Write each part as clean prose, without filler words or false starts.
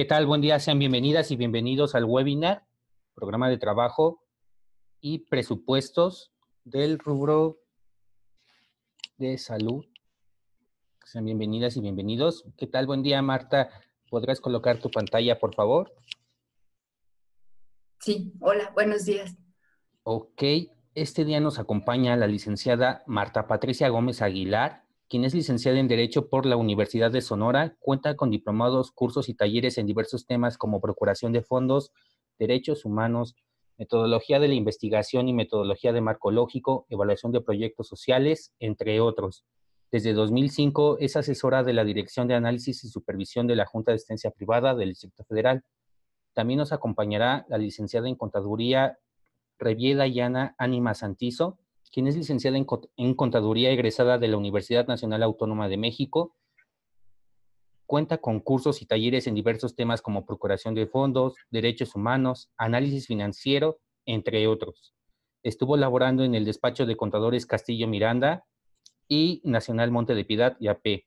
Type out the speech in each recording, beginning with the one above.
¿Qué tal? Buen día, sean bienvenidas y bienvenidos al webinar, programa de trabajo y presupuestos del rubro de salud. Sean bienvenidas y bienvenidos. ¿Qué tal? Buen día, Marta. ¿Podrás colocar tu pantalla, por favor? Sí, hola, buenos días. Ok, este día nos acompaña la licenciada Marta Patricia Gómez Aguilar, quien es licenciada en Derecho por la Universidad de Sonora, cuenta con diplomados, cursos y talleres en diversos temas como procuración de fondos, derechos humanos, metodología de la investigación y metodología de marco lógico, evaluación de proyectos sociales, entre otros. Desde 2005 es asesora de la Dirección de Análisis y Supervisión de la Junta de Asistencia Privada del Distrito Federal. También nos acompañará la licenciada en Contaduría Revieda Yana Ánima Santizo, quien es licenciada en Contaduría egresada de la Universidad Nacional Autónoma de México. Cuenta con cursos y talleres en diversos temas como procuración de fondos, derechos humanos, análisis financiero, entre otros. Estuvo laborando en el despacho de contadores Castillo Miranda y Nacional Monte de Piedad y AP.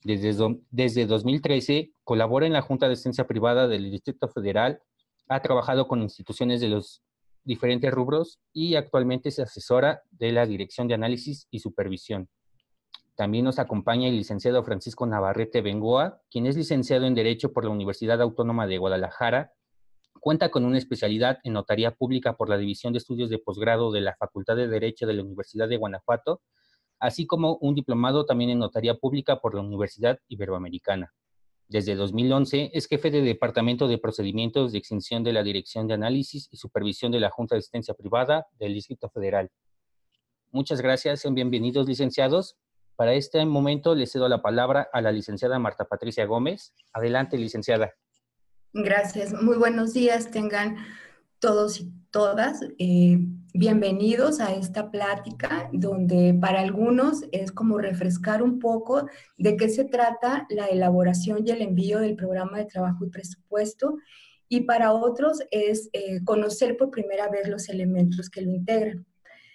Desde 2013 colabora en la Junta de Asistencia Privada del Distrito Federal, ha trabajado con instituciones de los diferentes rubros y actualmente es asesora de la Dirección de Análisis y Supervisión. También nos acompaña el licenciado Francisco Navarrete Bengoa, quien es licenciado en Derecho por la Universidad Autónoma de Guadalajara. Cuenta con una especialidad en Notaría Pública por la División de Estudios de Posgrado de la Facultad de Derecho de la Universidad de Guanajuato, así como un diplomado también en Notaría Pública por la Universidad Iberoamericana. Desde 2011 es jefe de Departamento de Procedimientos de Extinción de la Dirección de Análisis y Supervisión de la Junta de Asistencia Privada del Distrito Federal. Muchas gracias, sean bienvenidos, licenciados. Para este momento le cedo la palabra a la licenciada Marta Patricia Gómez. Adelante, licenciada. Gracias, muy buenos días tengan todos y todas. Bienvenidos a esta plática donde para algunos es como refrescar un poco de qué se trata la elaboración y el envío del programa de trabajo y presupuesto, y para otros es conocer por primera vez los elementos que lo integran.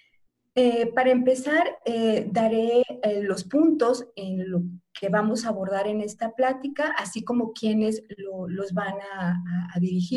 Para empezar, daré los puntos en lo que vamos a abordar en esta plática, así como quienes los van a dirigir.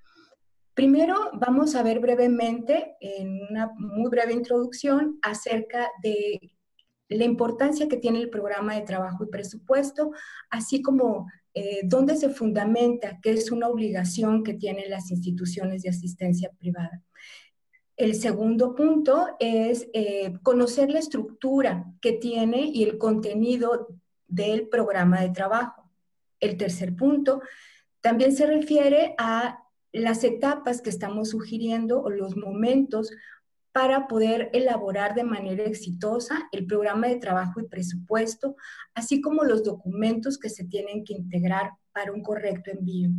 Primero, vamos a ver brevemente, en una muy breve introducción, acerca de la importancia que tiene el programa de trabajo y presupuesto, así como dónde se fundamenta que es una obligación que tienen las instituciones de asistencia privada. El segundo punto es conocer la estructura que tiene y el contenido del programa de trabajo. El tercer punto también se refiere a las etapas que estamos sugiriendo o los momentos para poder elaborar de manera exitosa el programa de trabajo y presupuesto, así como los documentos que se tienen que integrar para un correcto envío.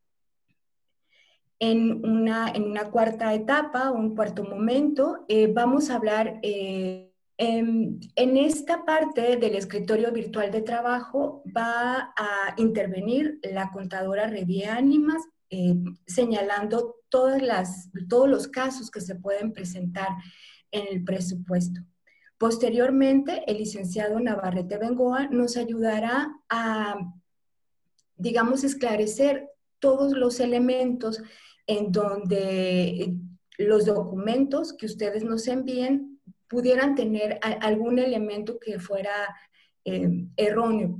En una cuarta etapa, un cuarto momento, vamos a hablar en esta parte del escritorio virtual de trabajo. Va a intervenir la contadora Revieda Ánimas, señalando todos los casos que se pueden presentar en el presupuesto. Posteriormente, el licenciado Navarrete Bengoa nos ayudará a, digamos, esclarecer todos los elementos en donde los documentos que ustedes nos envíen pudieran tener algún elemento que fuera erróneo.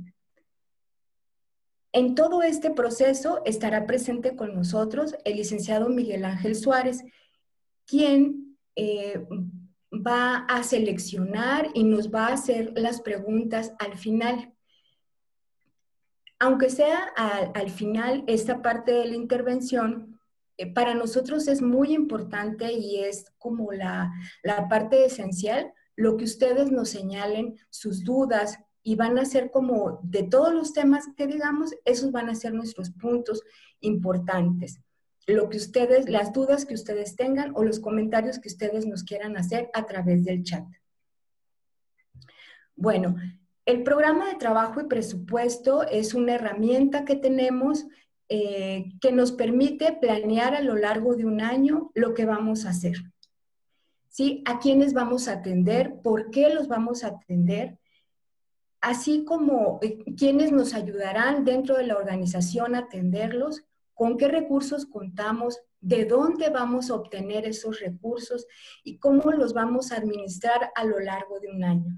En todo este proceso estará presente con nosotros el licenciado Miguel Ángel Suárez, quien va a seleccionar y nos va a hacer las preguntas al final. Aunque sea al final esta parte de la intervención, para nosotros es muy importante y es como la parte esencial, lo que ustedes nos señalen, sus dudas, y van a ser como de todos los temas que digamos, esos van a ser nuestros puntos importantes. Lo que ustedes, las dudas que ustedes tengan o los comentarios que ustedes nos quieran hacer a través del chat. Bueno, el programa de trabajo y presupuesto es una herramienta que tenemos que nos permite planear a lo largo de un año lo que vamos a hacer. ¿Sí? ¿A quiénes vamos a atender? ¿Por qué los vamos a atender? Así como quiénes nos ayudarán dentro de la organización a atenderlos, con qué recursos contamos, de dónde vamos a obtener esos recursos y cómo los vamos a administrar a lo largo de un año.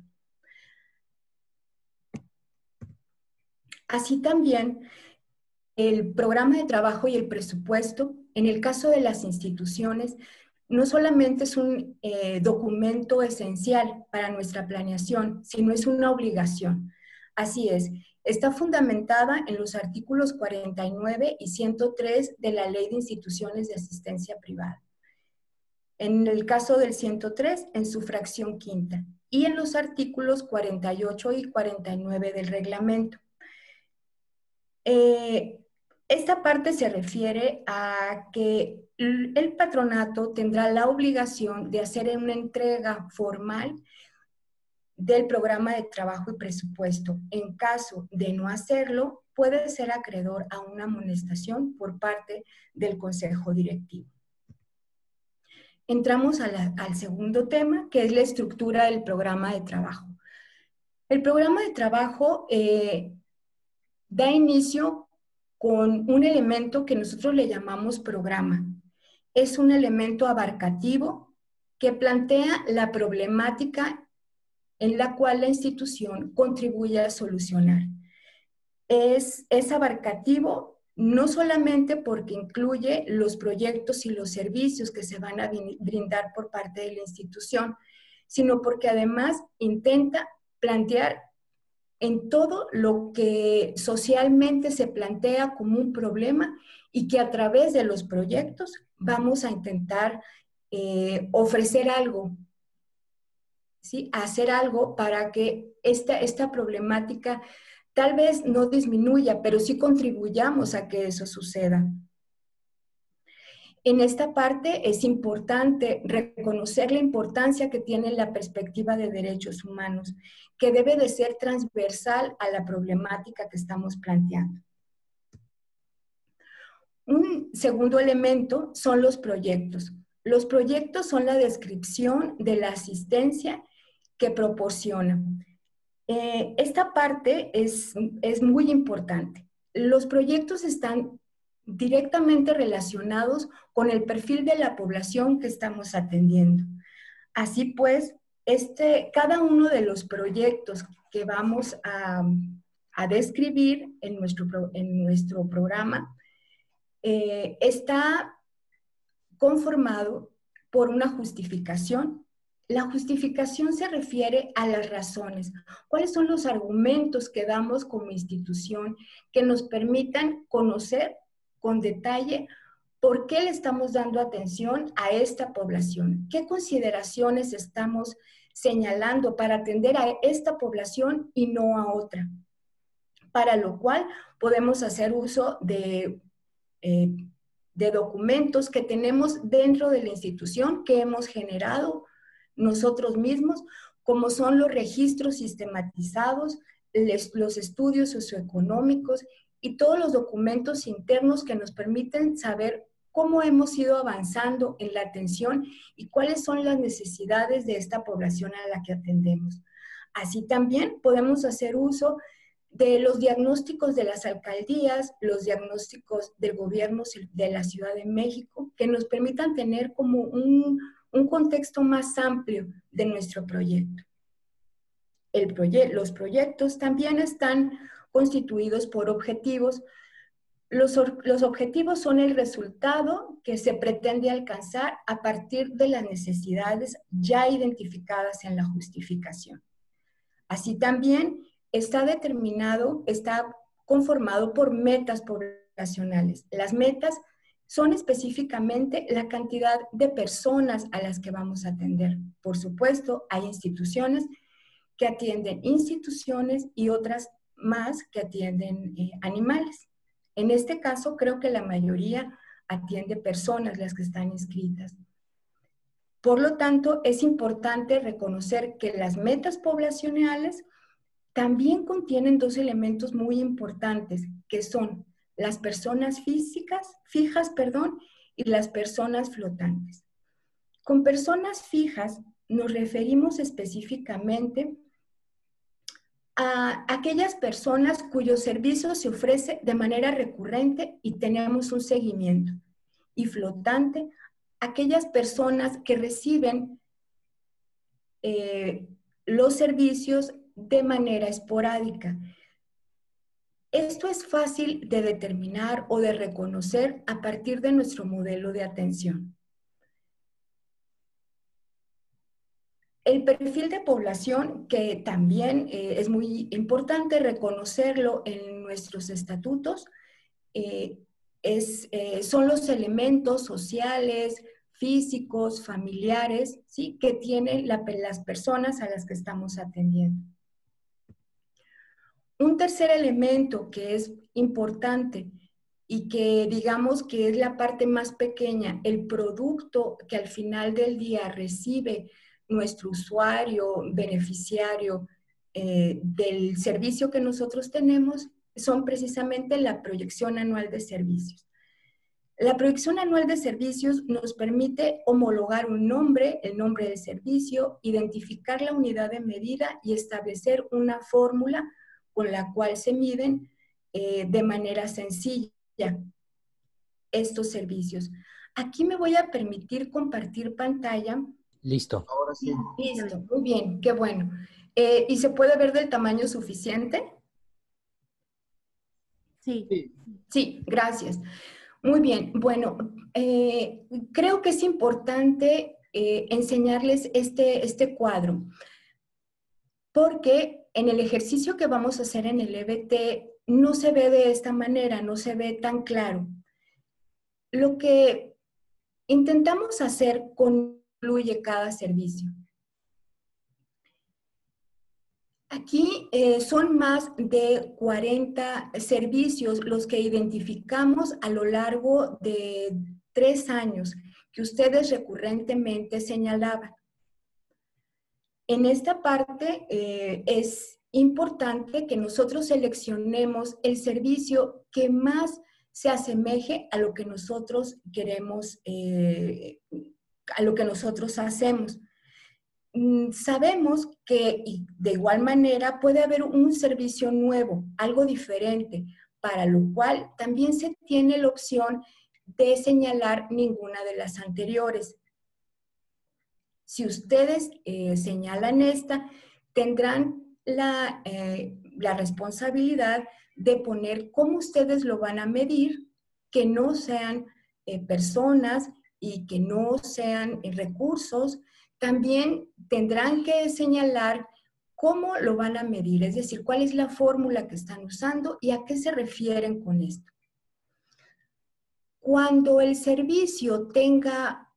Así también, el programa de trabajo y el presupuesto, en el caso de las instituciones, no solamente es un documento esencial para nuestra planeación, sino es una obligación. Así es, está fundamentada en los artículos 49 y 103 de la Ley de Instituciones de Asistencia Privada. En el caso del 103, en su fracción quinta, y en los artículos 48 y 49 del reglamento. Esta parte se refiere a que el patronato tendrá la obligación de hacer una entrega formal del programa de trabajo y presupuesto. En caso de no hacerlo, puede ser acreedor a una amonestación por parte del Consejo Directivo. Entramos al segundo tema, que es la estructura del programa de trabajo. El programa de trabajo da inicio con un elemento que nosotros le llamamos programa. Es un elemento abarcativo que plantea la problemática en la cual la institución contribuye a solucionar. Es abarcativo no solamente porque incluye los proyectos y los servicios que se van a brindar por parte de la institución, sino porque además intenta plantear en todo lo que socialmente se plantea como un problema y que a través de los proyectos vamos a intentar ofrecer algo, ¿sí? Hacer algo para que esta problemática tal vez no disminuya, pero sí contribuyamos a que eso suceda. En esta parte es importante reconocer la importancia que tiene la perspectiva de derechos humanos, que debe de ser transversal a la problemática que estamos planteando. Un segundo elemento son los proyectos. Los proyectos son la descripción de la asistencia que proporcionan. Esta parte es muy importante. Los proyectos están directamente relacionados con el perfil de la población que estamos atendiendo. Así pues, cada uno de los proyectos que vamos a describir en nuestro programa está conformado por una justificación. La justificación se refiere a las razones. ¿Cuáles son los argumentos que damos como institución que nos permitan conocer con detalle por qué le estamos dando atención a esta población? ¿Qué consideraciones estamos señalando para atender a esta población y no a otra? Para lo cual podemos hacer uso de documentos que tenemos dentro de la institución que hemos generado nosotros mismos, como son los registros sistematizados, los estudios socioeconómicos y todos los documentos internos que nos permiten saber cómo hemos ido avanzando en la atención y cuáles son las necesidades de esta población a la que atendemos. Así también podemos hacer uso de los diagnósticos de las alcaldías, los diagnósticos del gobierno de la Ciudad de México, que nos permitan tener como un contexto más amplio de nuestro proyecto. Los proyectos también están constituidos por objetivos. Los objetivos son el resultado que se pretende alcanzar a partir de las necesidades ya identificadas en la justificación. Así también está conformado por metas poblacionales. Las metas son específicamente la cantidad de personas a las que vamos a atender. Por supuesto, hay instituciones que atienden instituciones y otras más que atienden animales. En este caso, creo que la mayoría atiende personas las que están inscritas. Por lo tanto, es importante reconocer que las metas poblacionales también contienen dos elementos muy importantes, que son las personas fijas, y las personas flotantes. Con personas fijas nos referimos específicamente a aquellas personas cuyos servicios se ofrece de manera recurrente y tenemos un seguimiento. Y flotante, aquellas personas que reciben los servicios de manera esporádica. Esto es fácil de determinar o de reconocer a partir de nuestro modelo de atención. El perfil de población, que también es muy importante reconocerlo en nuestros estatutos, son los elementos sociales, físicos, familiares, ¿sí?, que tienen las personas a las que estamos atendiendo. Un tercer elemento que es importante y que digamos que es la parte más pequeña, el producto que al final del día recibe nuestro usuario, beneficiario del servicio que nosotros tenemos, son precisamente la proyección anual de servicios. La proyección anual de servicios nos permite homologar un nombre, el nombre del servicio, identificar la unidad de medida y establecer una fórmula con la cual se miden de manera sencilla estos servicios. Aquí me voy a permitir compartir pantalla. Listo. Ahora sí. Listo, muy bien, qué bueno. ¿Y se puede ver del tamaño suficiente? Sí. Sí, gracias. Muy bien, bueno, creo que es importante enseñarles este cuadro, porque en el ejercicio que vamos a hacer en el EBT no se ve de esta manera, no se ve tan claro. Lo que intentamos hacer concluye cada servicio. Aquí son más de 40 servicios los que identificamos a lo largo de 3 años que ustedes recurrentemente señalaban. En esta parte es importante que nosotros seleccionemos el servicio que más se asemeje a lo que nosotros queremos, a lo que nosotros hacemos. Sabemos que de igual manera puede haber un servicio nuevo, algo diferente, para lo cual también se tiene la opción de señalar ninguna de las anteriores. Si ustedes señalan esta, tendrán la responsabilidad de poner cómo ustedes lo van a medir, que no sean personas y que no sean recursos. También tendrán que señalar cómo lo van a medir, es decir, cuál es la fórmula que están usando y a qué se refieren con esto. Cuando el servicio tenga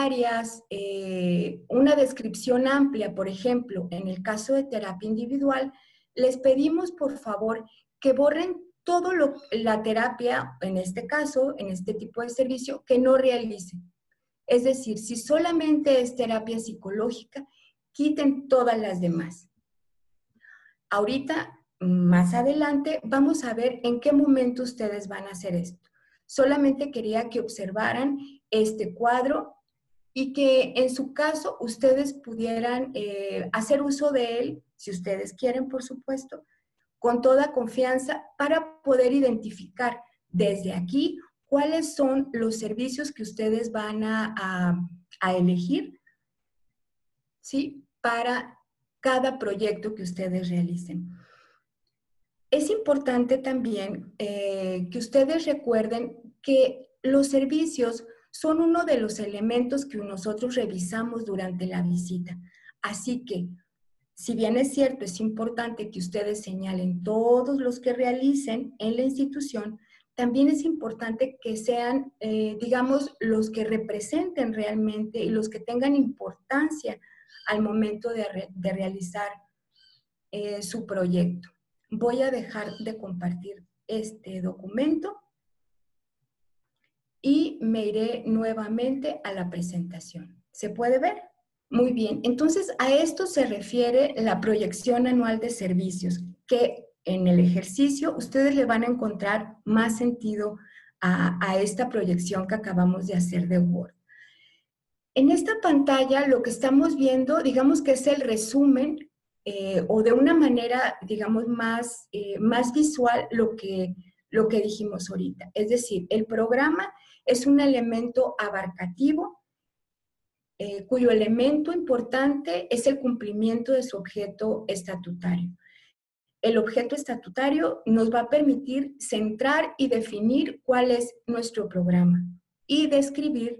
una descripción amplia, por ejemplo, en el caso de terapia individual, les pedimos por favor que borren todo la terapia, en este caso, en este tipo de servicio, que no realicen. Es decir, si solamente es terapia psicológica, quiten todas las demás. Ahorita, más adelante, vamos a ver en qué momento ustedes van a hacer esto. Solamente quería que observaran este cuadro y que en su caso ustedes pudieran hacer uso de él, si ustedes quieren, por supuesto, con toda confianza para poder identificar desde aquí cuáles son los servicios que ustedes van a elegir, ¿sí?, para cada proyecto que ustedes realicen. Es importante también que ustedes recuerden que los servicios son uno de los elementos que nosotros revisamos durante la visita. Así que, si bien es cierto, es importante que ustedes señalen todos los que realicen en la institución, también es importante que sean, digamos, los que representen realmente y los que tengan importancia al momento de realizar su proyecto. Voy a dejar de compartir este documento y me iré nuevamente a la presentación. ¿Se puede ver? Muy bien. Entonces, a esto se refiere la proyección anual de servicios, que en el ejercicio ustedes le van a encontrar más sentido a esta proyección que acabamos de hacer de Word. En esta pantalla lo que estamos viendo, digamos que es el resumen o de una manera, digamos, más visual lo que dijimos ahorita. Es decir, el programa es un elemento abarcativo cuyo elemento importante es el cumplimiento de su objeto estatutario. El objeto estatutario nos va a permitir centrar y definir cuál es nuestro programa y describir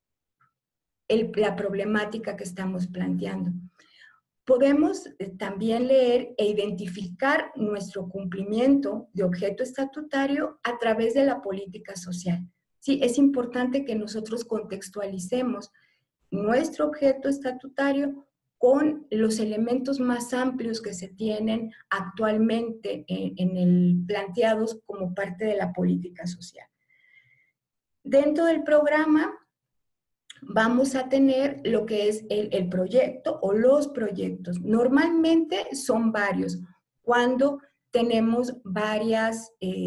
la problemática que estamos planteando. Podemos también leer e identificar nuestro cumplimiento de objeto estatutario a través de la política social. Sí, es importante que nosotros contextualicemos nuestro objeto estatutario con los elementos más amplios que se tienen actualmente planteados como parte de la política social. Dentro del programa vamos a tener lo que es el proyecto o los proyectos. Normalmente son varios, cuando tenemos varios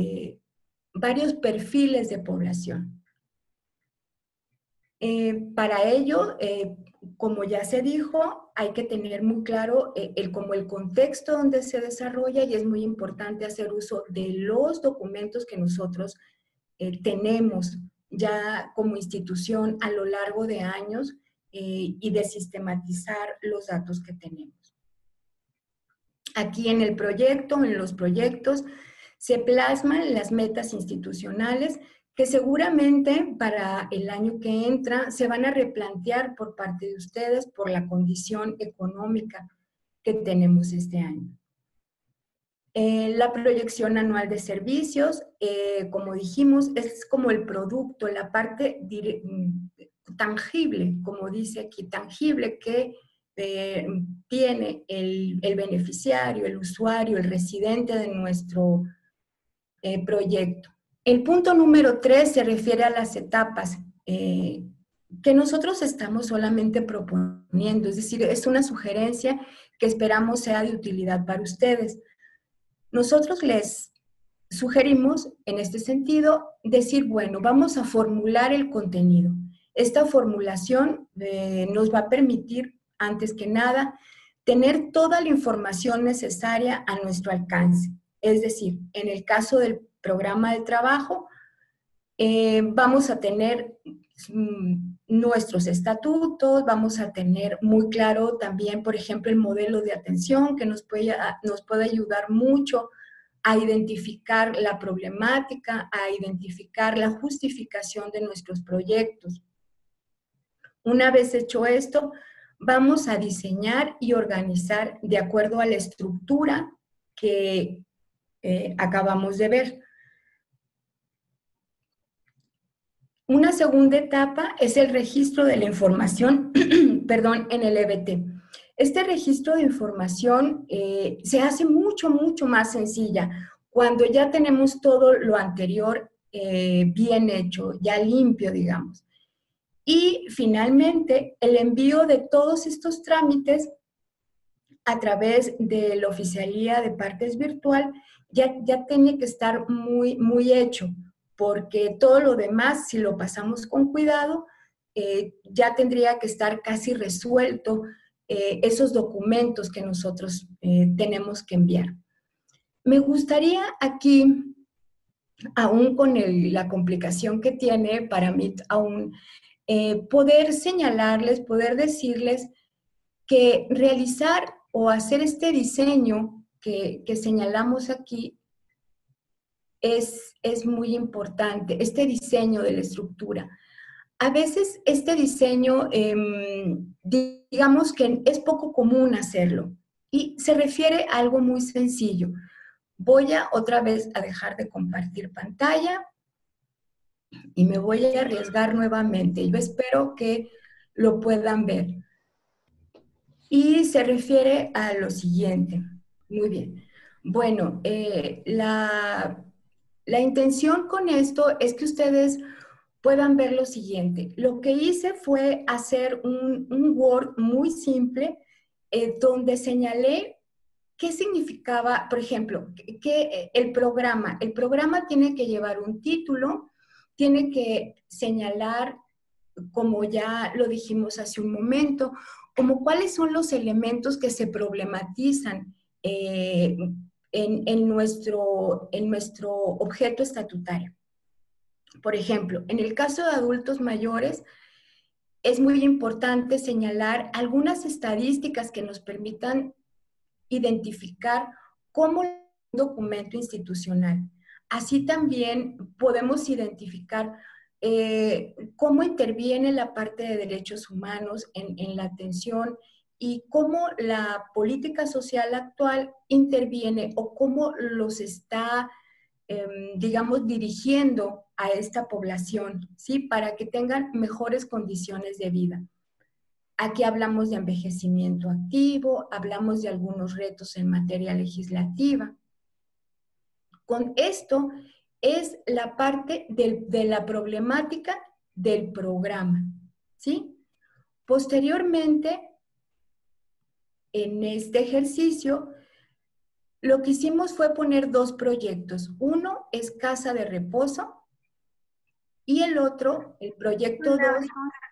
perfiles de población. Para ello, como ya se dijo, hay que tener muy claro como el contexto donde se desarrolla, y es muy importante hacer uso de los documentos que nosotros tenemos ya como institución a lo largo de años y de sistematizar los datos que tenemos. Aquí en el proyecto, en los proyectos, se plasman las metas institucionales que seguramente para el año que entra se van a replantear por parte de ustedes por la condición económica que tenemos este año. La proyección anual de servicios, como dijimos, es como el producto, la parte tangible, como dice aquí, tangible que tiene el beneficiario, el usuario, el residente de nuestro proyecto. El punto número 3 se refiere a las etapas que nosotros estamos solamente proponiendo, es decir, es una sugerencia que esperamos sea de utilidad para ustedes. Nosotros les sugerimos, en este sentido, decir, bueno, vamos a formular el contenido. Esta formulación nos va a permitir, antes que nada, tener toda la información necesaria a nuestro alcance. Es decir, en el caso del programa de trabajo, vamos a tener nuestros estatutos, vamos a tener muy claro también, por ejemplo, el modelo de atención que nos puede ayudar mucho a identificar la problemática, a identificar la justificación de nuestros proyectos. Una vez hecho esto, vamos a diseñar y organizar de acuerdo a la estructura que acabamos de ver. Una segunda etapa es el registro de la información, perdón, en el EBT. Este registro de información se hace mucho más sencilla cuando ya tenemos todo lo anterior bien hecho, ya limpio, digamos. Y finalmente, el envío de todos estos trámites a través de la oficialía de partes virtual ya tiene que estar muy hecho, porque todo lo demás, si lo pasamos con cuidado, ya tendría que estar casi resuelto esos documentos que nosotros tenemos que enviar. Me gustaría aquí, aún con la complicación que tiene para mí, aún poder señalarles, poder decirles que realizar o hacer este diseño que señalamos aquí es muy importante, este diseño de la estructura. A veces este diseño, digamos que es poco común hacerlo y se refiere a algo muy sencillo. Voy otra vez a dejar de compartir pantalla y me voy a arriesgar nuevamente. Yo espero que lo puedan ver. Y se refiere a lo siguiente. Muy bien. Bueno, la intención con esto es que ustedes puedan ver lo siguiente. Lo que hice fue hacer un Word muy simple donde señalé qué significaba, por ejemplo, que el programa tiene que llevar un título, tiene que señalar, como ya lo dijimos hace un momento, como cuáles son los elementos que se problematizan en nuestro objeto estatutario. Por ejemplo, en el caso de adultos mayores, es muy importante señalar algunas estadísticas que nos permitan identificar cómo un documento institucional. Así también podemos identificar cómo interviene la parte de derechos humanos en la atención y cómo la política social actual interviene o cómo los está, digamos, dirigiendo a esta población, ¿sí? Para que tengan mejores condiciones de vida. Aquí hablamos de envejecimiento activo, hablamos de algunos retos en materia legislativa. Con esto es la parte de la problemática del programa, ¿sí? Posteriormente, en este ejercicio, lo que hicimos fue poner dos proyectos. Uno es Casa de Reposo y el otro, el proyecto 2,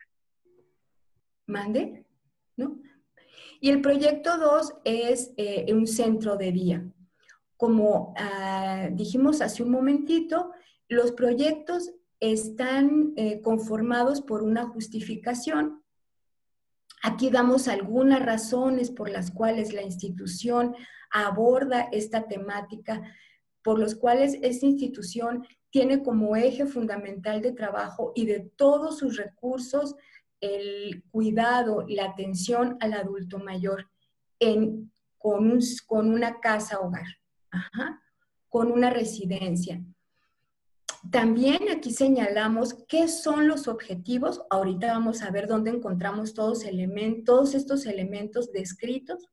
¿mande? ¿No? Y el proyecto 2 es un centro de día. Como dijimos hace un momentito, los proyectos están conformados por una justificación. Aquí damos algunas razones por las cuales la institución aborda esta temática, por los cuales esta institución tiene como eje fundamental de trabajo y de todos sus recursos el cuidado y la atención al adulto mayor con una casa hogar, con una residencia. También aquí señalamos qué son los objetivos. Ahorita vamos a ver dónde encontramos todos estos elementos descritos.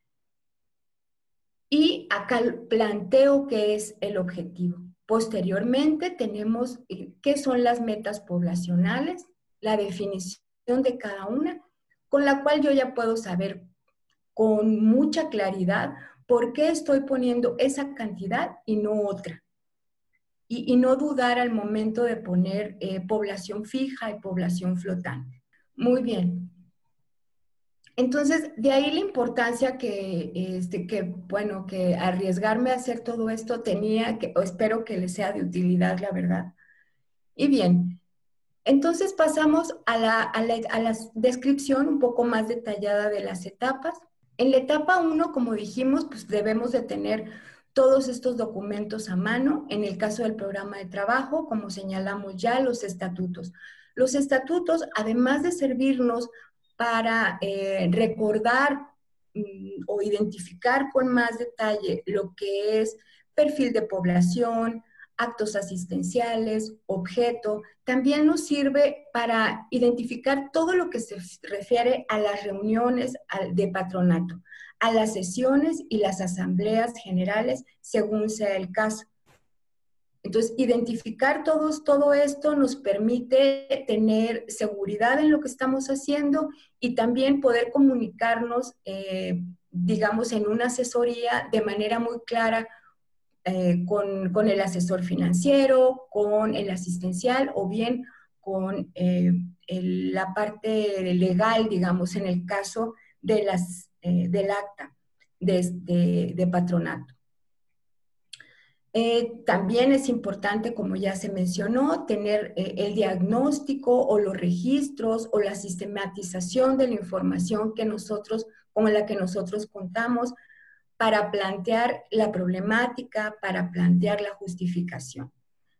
Y acá planteo qué es el objetivo. Posteriormente tenemos qué son las metas poblacionales, la definición de cada una, con la cual yo ya puedo saber con mucha claridad por qué estoy poniendo esa cantidad y no otra. Y no dudar al momento de poner población fija y población flotante. Muy bien. Entonces, de ahí la importancia que arriesgarme a hacer todo esto o espero que les sea de utilidad, la verdad. Y bien, entonces pasamos a la descripción un poco más detallada de las etapas. En la etapa 1, como dijimos, pues debemos de tener todos estos documentos a mano. En el caso del programa de trabajo, como señalamos ya, los estatutos. Los estatutos, además de servirnos para recordar o identificar con más detalle lo que es perfil de población, actos asistenciales, objeto, también nos sirve para identificar todo lo que se refiere a las reuniones de patronato, a las sesiones y las asambleas generales, según sea el caso. Entonces, identificar todo esto nos permite tener seguridad en lo que estamos haciendo y también poder comunicarnos, digamos, en una asesoría de manera muy clara con el asesor financiero, con el asistencial o bien con la parte legal, digamos, en el caso de del acta de patronato. También es importante, como ya se mencionó, tener el diagnóstico o los registros o la sistematización de la información con la que nosotros contamos para plantear la problemática, para plantear la justificación.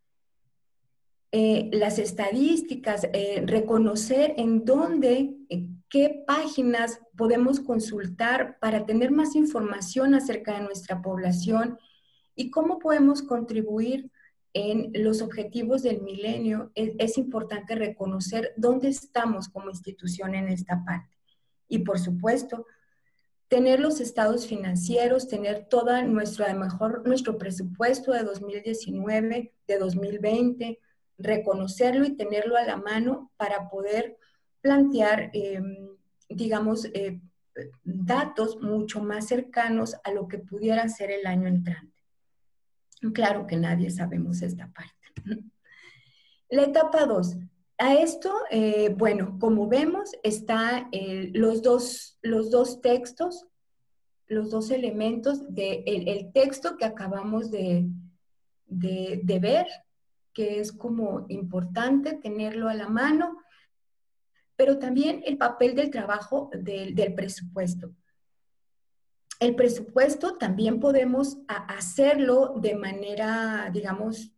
Las estadísticas, reconocer en dónde, qué páginas podemos consultar para tener más información acerca de nuestra población y cómo podemos contribuir en los objetivos del milenio. Es importante reconocer dónde estamos como institución en esta parte. Y por supuesto, tener los estados financieros, tener todo nuestro presupuesto de 2019, de 2020, reconocerlo y tenerlo a la mano para poder plantear, digamos, datos mucho más cercanos a lo que pudiera ser el año entrante. Claro que nadie sabemos esta parte. La etapa 2. A esto, bueno, como vemos, están los dos textos, los dos elementos del texto que acabamos de ver, que es como importante tenerlo a la mano, pero también el papel del trabajo del presupuesto. El presupuesto también podemos hacerlo de manera, digamos,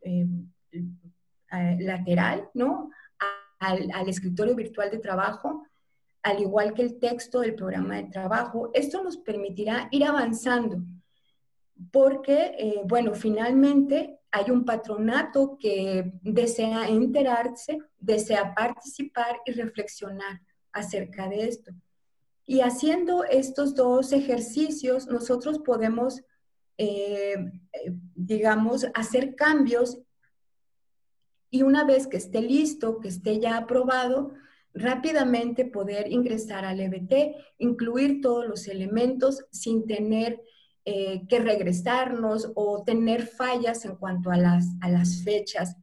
lateral, ¿no? Al escritorio virtual de trabajo, al igual que el texto del programa de trabajo. Esto nos permitirá ir avanzando porque, bueno, finalmente hay un patronato que desea enterarse, desea participar y reflexionar acerca de esto. Y haciendo estos dos ejercicios, nosotros podemos, digamos, hacer cambios y una vez que esté listo, que esté ya aprobado, rápidamente poder ingresar al EBT, incluir todos los elementos sin tener que regresarnos o tener fallas en cuanto a las fechas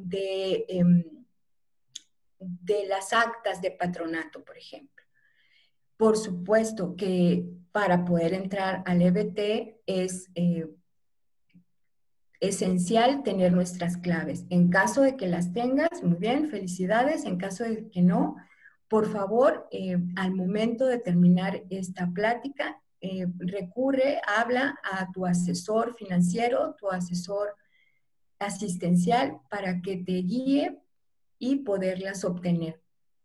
de las actas de patronato, por ejemplo. Por supuesto que para poder entrar al EBT es esencial tener nuestras claves. En caso de que las tengas, muy bien, felicidades. En caso de que no, por favor, al momento de terminar esta plática, recurre, habla a tu asesor financiero, tu asesor asistencial para que te guíe y poderlas obtener.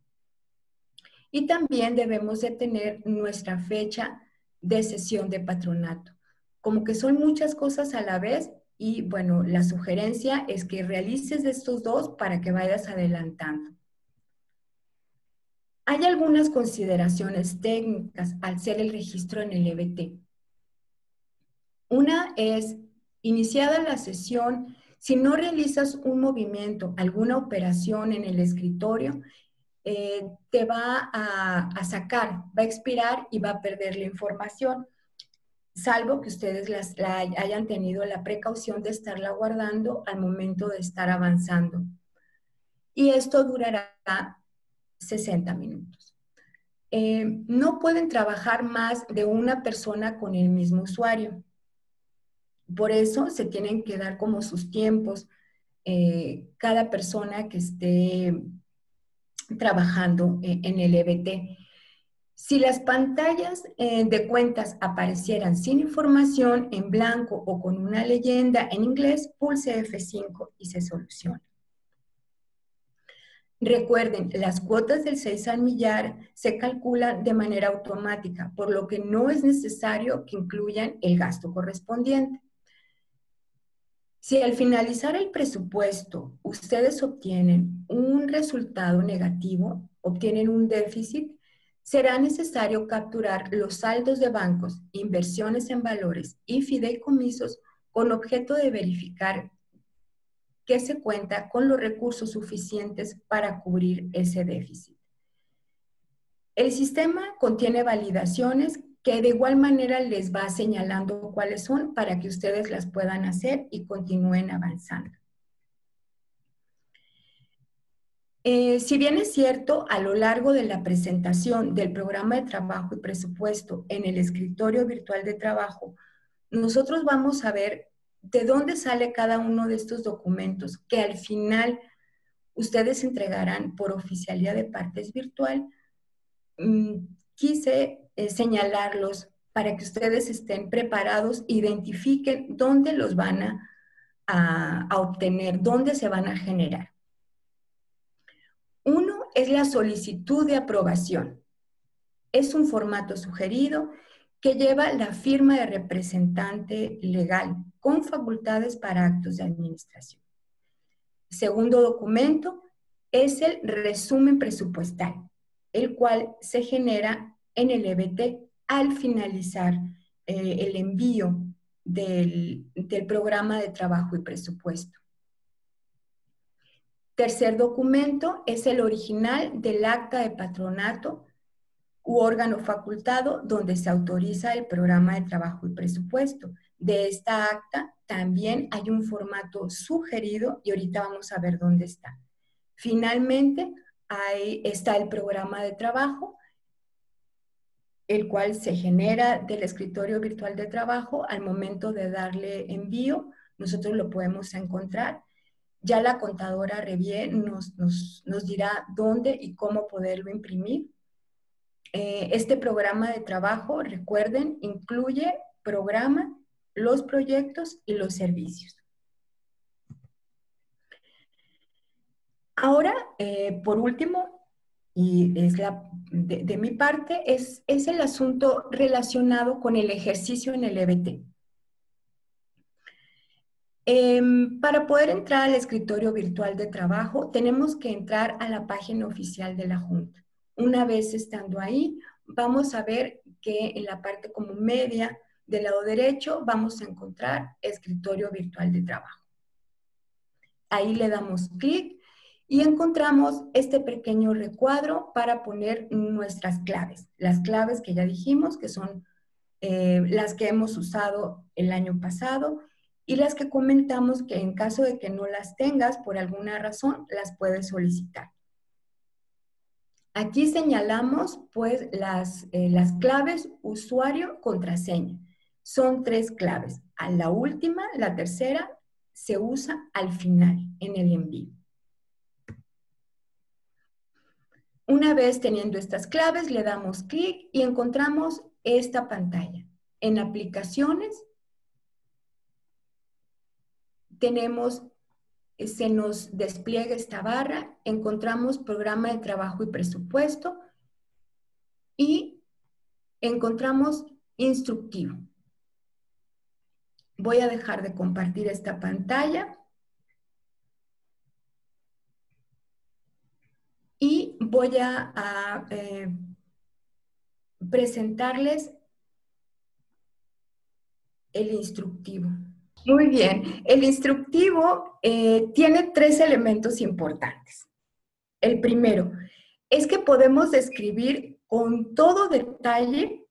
Y también debemos de tener nuestra fecha de sesión de patronato. Como que son muchas cosas a la vez y bueno, la sugerencia es que realices estos dos para que vayas adelantando. Hay algunas consideraciones técnicas al hacer el registro en el EBT. Una es, iniciada la sesión, si no realizas un movimiento, alguna operación en el escritorio, te va a sacar, va a expirar y va a perder la información, salvo que ustedes hayan tenido la precaución de estarla guardando al momento de estar avanzando. Y esto durará 60 minutos. No pueden trabajar más de una persona con el mismo usuario. Por eso se tienen que dar como sus tiempos cada persona que esté trabajando en el EBT. Si las pantallas de cuentas aparecieran sin información, en blanco o con una leyenda en inglés, pulse F5 y se soluciona. Recuerden, las cuotas del 6 al millar se calculan de manera automática, por lo que no es necesario que incluyan el gasto correspondiente. Si al finalizar el presupuesto ustedes obtienen un resultado negativo, obtienen un déficit, será necesario capturar los saldos de bancos, inversiones en valores y fideicomisos con objeto de verificar que se cuenta con los recursos suficientes para cubrir ese déficit. El sistema contiene validaciones que de igual manera les va señalando cuáles son para que ustedes las puedan hacer y continúen avanzando. Si bien es cierto, a lo largo de la presentación del programa de trabajo y presupuesto en el escritorio virtual de trabajo, nosotros vamos a ver de dónde sale cada uno de estos documentos que al final ustedes entregarán por oficialía de partes virtual. Quise señalarlos para que ustedes estén preparados, identifiquen dónde los van a obtener, dónde se van a generar. Uno es la solicitud de aprobación. Es un formato sugerido que lleva la firma de representante legal con facultades para actos de administración. Segundo documento es el resumen presupuestal, el cual se genera en el EBT al finalizar el envío del programa de trabajo y presupuesto. Tercer documento es el original del acta de patronato u órgano facultado donde se autoriza el programa de trabajo y presupuesto. De esta acta también hay un formato sugerido y ahorita vamos a ver dónde está. Finalmente, ahí está el programa de trabajo, el cual se genera del escritorio virtual de trabajo. Al momento de darle envío, nosotros lo podemos encontrar. Ya la contadora Revier nos dirá dónde y cómo poderlo imprimir. Este programa de trabajo, recuerden, incluye programa, los proyectos y los servicios. Ahora, por último, y es de mi parte, es el asunto relacionado con el ejercicio en el EBT. Para poder entrar al escritorio virtual de trabajo, tenemos que entrar a la página oficial de la Junta. Una vez estando ahí, vamos a ver que en la parte como media del lado derecho vamos a encontrar escritorio virtual de trabajo. Ahí le damos clic y encontramos este pequeño recuadro para poner nuestras claves. Las claves que ya dijimos, que son las que hemos usado el año pasado y las que comentamos que en caso de que no las tengas por alguna razón, las puedes solicitar. Aquí señalamos pues las claves usuario, contraseña. Son 3 claves. A la última, la tercera, se usa al final en el envío. Una vez teniendo estas claves, le damos clic y encontramos esta pantalla. En aplicaciones, se nos despliega esta barra, encontramos programa de trabajo y presupuesto y encontramos instructivo. Voy a dejar de compartir esta pantalla y voy a presentarles el instructivo. Muy bien, el instructivo tiene 3 elementos importantes. El primero es que podemos describir con todo detalle,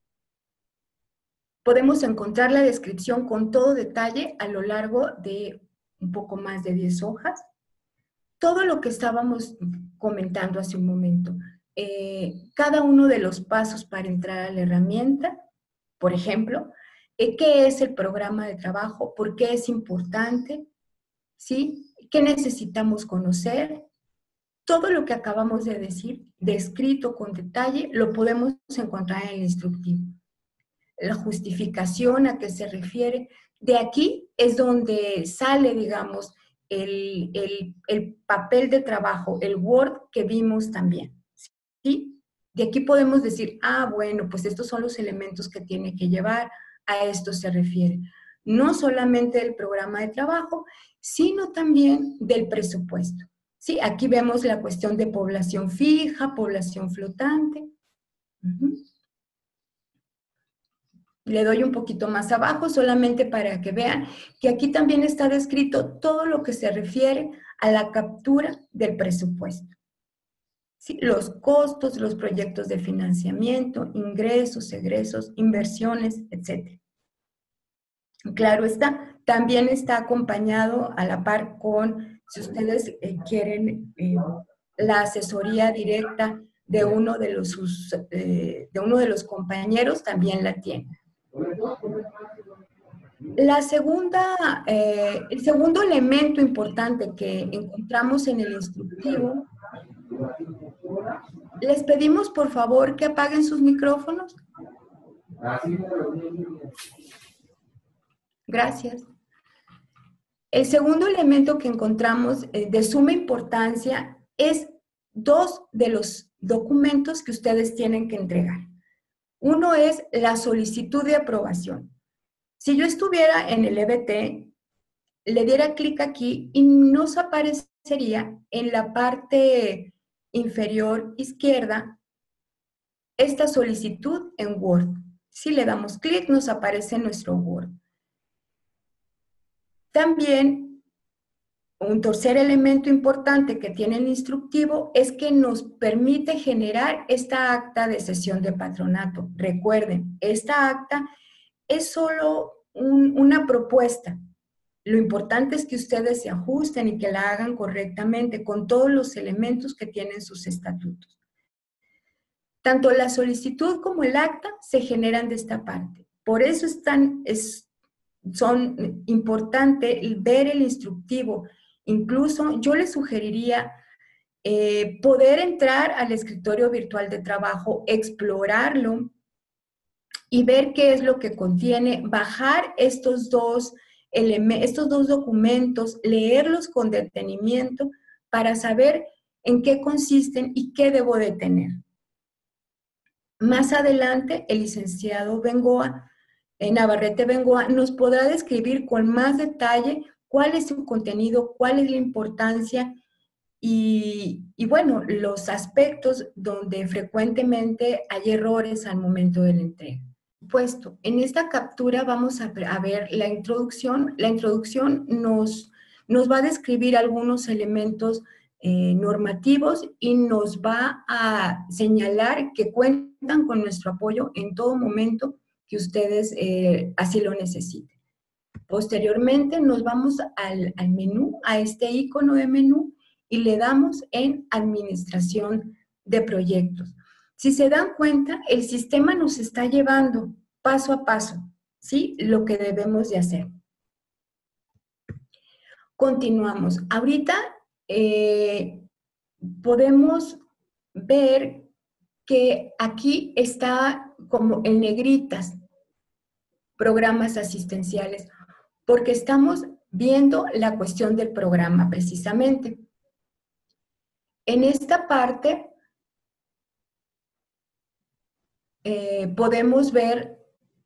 podemos encontrar la descripción con todo detalle a lo largo de un poco más de 10 hojas. Todo lo que estábamos comentando hace un momento, cada uno de los pasos para entrar a la herramienta, por ejemplo, ¿qué es el programa de trabajo? ¿Por qué es importante? ¿Sí? ¿Qué necesitamos conocer? Todo lo que acabamos de decir, descrito con detalle, lo podemos encontrar en el instructivo. La justificación a qué se refiere. De aquí es donde sale, digamos, el papel de trabajo, el Word que vimos también. ¿Sí? De aquí podemos decir, bueno, pues estos son los elementos que tiene que llevar, a esto se refiere. No solamente del programa de trabajo, sino también del presupuesto. Sí, aquí vemos la cuestión de población fija, población flotante. Le doy un poquito más abajo solamente para que vean que aquí también está descrito todo lo que se refiere a la captura del presupuesto. ¿Sí? Los costos, los proyectos de financiamiento, ingresos, egresos, inversiones, etc. Claro está, también está acompañado a la par con, si ustedes quieren, la asesoría directa de uno de los compañeros, también la tiene. El segundo elemento importante que encontramos en el instructivo, les pedimos por favor que apaguen sus micrófonos. Gracias. El segundo elemento que encontramos de suma importancia es 2 de los documentos que ustedes tienen que entregar. Uno es la solicitud de aprobación. Si yo estuviera en el EBT, le diera clic aquí y nos aparecería en la parte inferior izquierda esta solicitud en Word. Si le damos clic, nos aparece nuestro Word. También, un tercer elemento importante que tiene el instructivo es que nos permite generar esta acta de sesión de patronato. Recuerden, esta acta es solo una propuesta. Lo importante es que ustedes se ajusten y que la hagan correctamente con todos los elementos que tienen sus estatutos. Tanto la solicitud como el acta se generan de esta parte. Por eso son importante ver el instructivo. Incluso yo les sugeriría poder entrar al escritorio virtual de trabajo, explorarlo y ver qué es lo que contiene, bajar estos dos documentos, leerlos con detenimiento para saber en qué consisten y qué debo de tener. Más adelante, el licenciado Navarrete Bengoa nos podrá describir con más detalle cuál es su contenido, cuál es la importancia y bueno, los aspectos donde frecuentemente hay errores al momento de la entrega. Puesto, en esta captura vamos a ver la introducción. La introducción nos va a describir algunos elementos normativos y nos va a señalar que cuentan con nuestro apoyo en todo momento que ustedes así lo necesiten. Posteriormente nos vamos al menú, a este icono de menú, y le damos en Administración de Proyectos. Si se dan cuenta, el sistema nos está llevando paso a paso, ¿sí? Lo que debemos de hacer. Continuamos. Ahorita podemos ver que aquí está como en negritas, programas asistenciales, porque estamos viendo la cuestión del programa precisamente. En esta parte podemos ver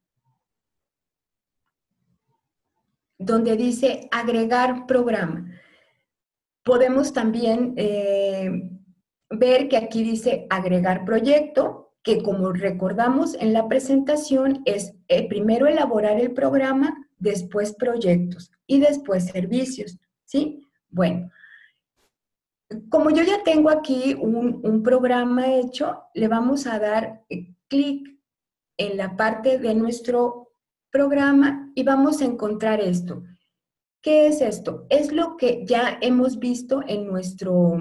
donde dice agregar programa. Podemos también ver que aquí dice agregar proyecto, que como recordamos en la presentación es primero elaborar el programa, después proyectos y después servicios, ¿sí? Bueno, como yo ya tengo aquí un programa hecho, le vamos a dar clic en la parte de nuestro programa y vamos a encontrar esto. ¿Qué es esto? Es lo que ya hemos visto en nuestro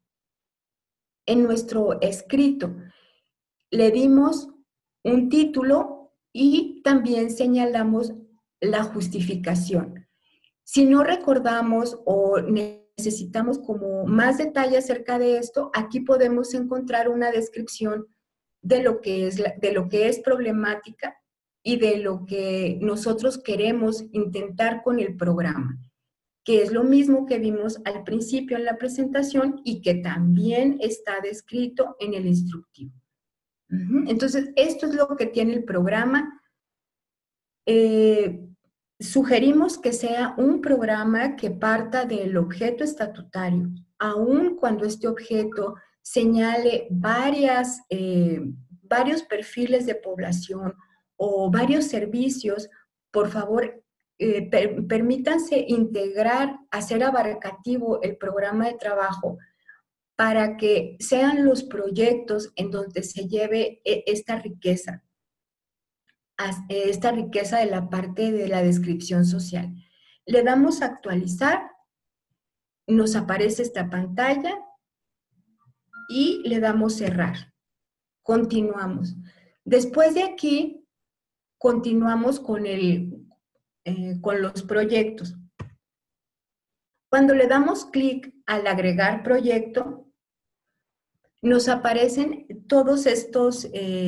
escrito. Le dimos un título y también señalamos la justificación. Si no recordamos o necesitamos como más detalle acerca de esto, aquí podemos encontrar una descripción de lo que es problemática y de lo que nosotros queremos intentar con el programa, que es lo mismo que vimos al principio en la presentación y que también está descrito en el instructivo. Entonces, esto es lo que tiene el programa. Sugerimos que sea un programa que parta del objeto estatutario, aun cuando este objeto señale varios perfiles de población o varios servicios. Por favor, permítanse integrar, hacer abarcativo el programa de trabajo para que sean los proyectos en donde se lleve esta riqueza de la parte de la descripción social. Le damos a actualizar, nos aparece esta pantalla y le damos cerrar. Continuamos. Después de aquí, continuamos con los proyectos. Cuando le damos clic al agregar proyecto, nos aparecen todos estos,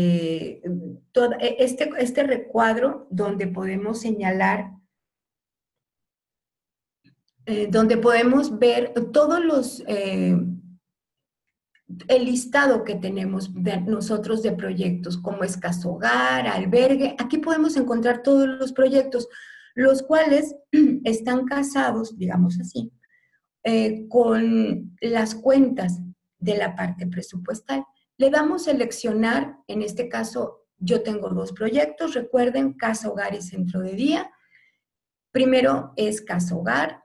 este recuadro donde podemos señalar, donde podemos ver todos el listado que tenemos nosotros de proyectos, como es Casa Hogar, Albergue. Aquí podemos encontrar todos los proyectos, los cuales están casados, digamos así, con las cuentas de la parte presupuestal. Le damos seleccionar, en este caso yo tengo dos proyectos, recuerden, Casa Hogar y Centro de Día. Primero es Casa Hogar,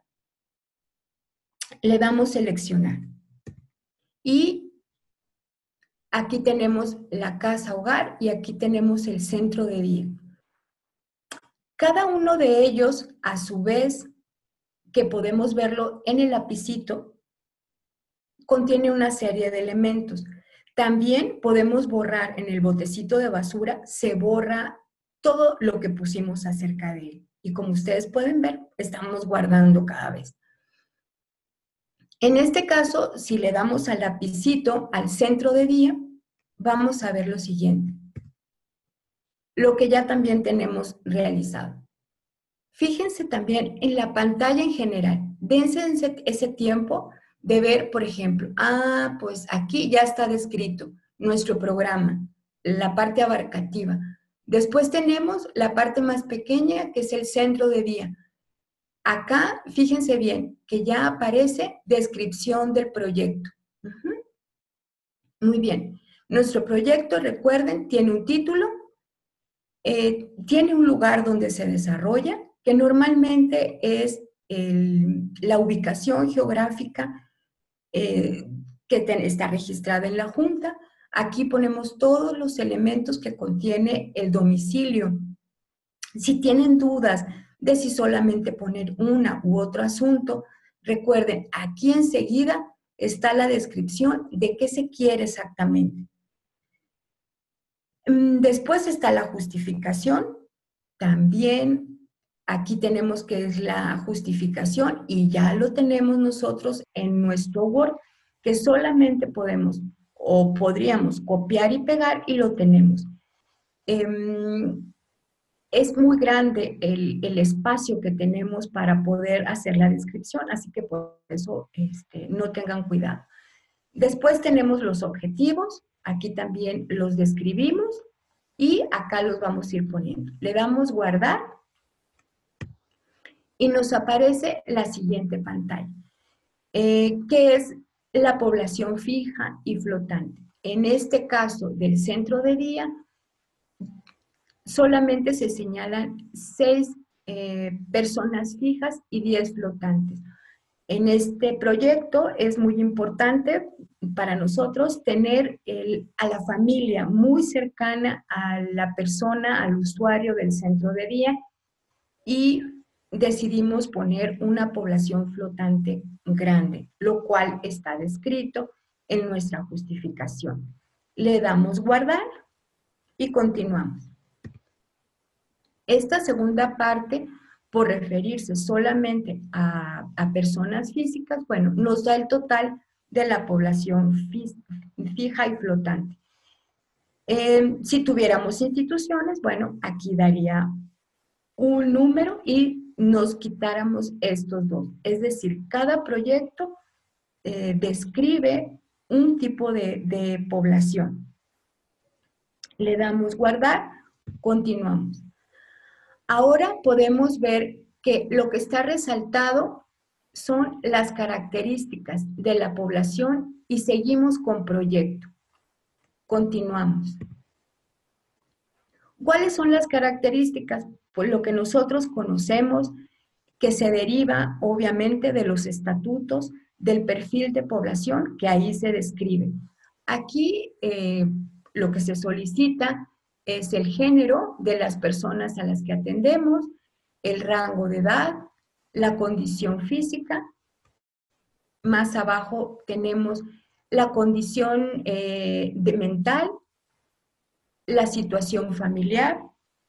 le damos seleccionar. Y aquí tenemos la Casa Hogar y aquí tenemos el Centro de Día. Cada uno de ellos, a su vez, que podemos verlo en el lapicito, contiene una serie de elementos. También podemos borrar en el botecito de basura, se borra todo lo que pusimos acerca de él. Y como ustedes pueden ver, estamos guardando cada vez. En este caso, si le damos al lapicito al centro de día, vamos a ver lo siguiente. Lo que ya también tenemos realizado. Fíjense también en la pantalla en general. Dense ese tiempo de ver, por ejemplo, pues aquí ya está descrito nuestro programa, la parte abarcativa. Después tenemos la parte más pequeña, que es el centro de día. Acá, fíjense bien, que ya aparece descripción del proyecto. Muy bien. Nuestro proyecto, recuerden, tiene un título, tiene un lugar donde se desarrolla, que normalmente es la ubicación geográfica que está registrada en la Junta. Aquí ponemos todos los elementos que contiene el domicilio. Si tienen dudas de si solamente poner una u otro asunto, recuerden, aquí enseguida está la descripción de qué se quiere exactamente. Después está la justificación. También aquí tenemos que es la justificación y ya lo tenemos nosotros en nuestro Word, que solamente podemos o podríamos copiar y pegar y lo tenemos. Es muy grande el espacio que tenemos para poder hacer la descripción, así que por eso no tengan cuidado. Después tenemos los objetivos, aquí también los describimos y acá los vamos a ir poniendo. Le damos guardar y nos aparece la siguiente pantalla, que es la población fija y flotante. En este caso del centro de día, solamente se señalan 6 personas fijas y 10 flotantes. En este proyecto es muy importante para nosotros tener a la familia muy cercana a la persona, al usuario del centro de día, y decidimos poner una población flotante grande, lo cual está descrito en nuestra justificación. Le damos guardar y continuamos. Esta segunda parte, por referirse solamente a personas físicas, bueno, nos da el total de la población fija y flotante. Si tuviéramos instituciones, bueno, aquí daría un número y nos quitáramos estos dos. Es decir, cada proyecto describe un tipo de población. Le damos guardar, continuamos. Ahora podemos ver que lo que está resaltado son las características de la población y seguimos con proyecto. Continuamos. ¿Cuáles son las características? Pues lo que nosotros conocemos, que se deriva obviamente de los estatutos, del perfil de población que ahí se describe. Aquí lo que se solicita es el género de las personas a las que atendemos, el rango de edad, la condición física. Más abajo tenemos la condición mental, la situación familiar,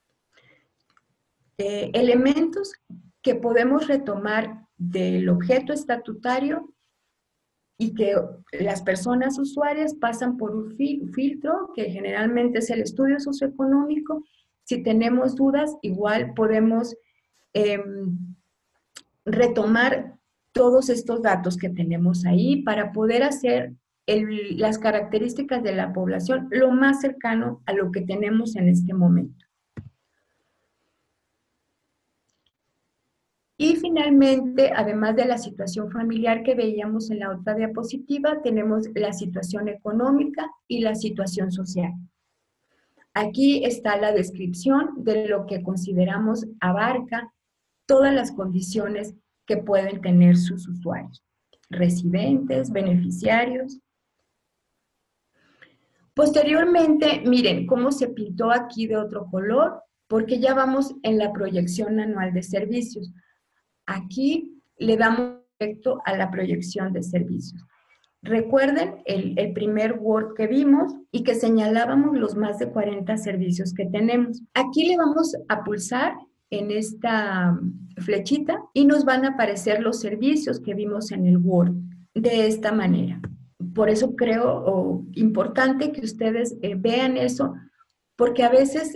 elementos que podemos retomar del objeto estatutario y que las personas usuarias pasan por un filtro que generalmente es el estudio socioeconómico. Si tenemos dudas, igual podemos retomar todos estos datos que tenemos ahí para poder hacer las características de la población lo más cercano a lo que tenemos en este momento. Y finalmente, además de la situación familiar que veíamos en la otra diapositiva, tenemos la situación económica y la situación social. Aquí está la descripción de lo que consideramos abarca todas las condiciones que pueden tener sus usuarios, residentes, beneficiarios. Posteriormente, miren cómo se pintó aquí de otro color, porque ya vamos en la proyección anual de servicios. Aquí le damos respecto a la proyección de servicios. Recuerden el primer Word que vimos y que señalábamos los más de 40 servicios que tenemos. Aquí le vamos a pulsar en esta flechita y nos van a aparecer los servicios que vimos en el Word de esta manera. Por eso creo importante que ustedes vean eso, porque a veces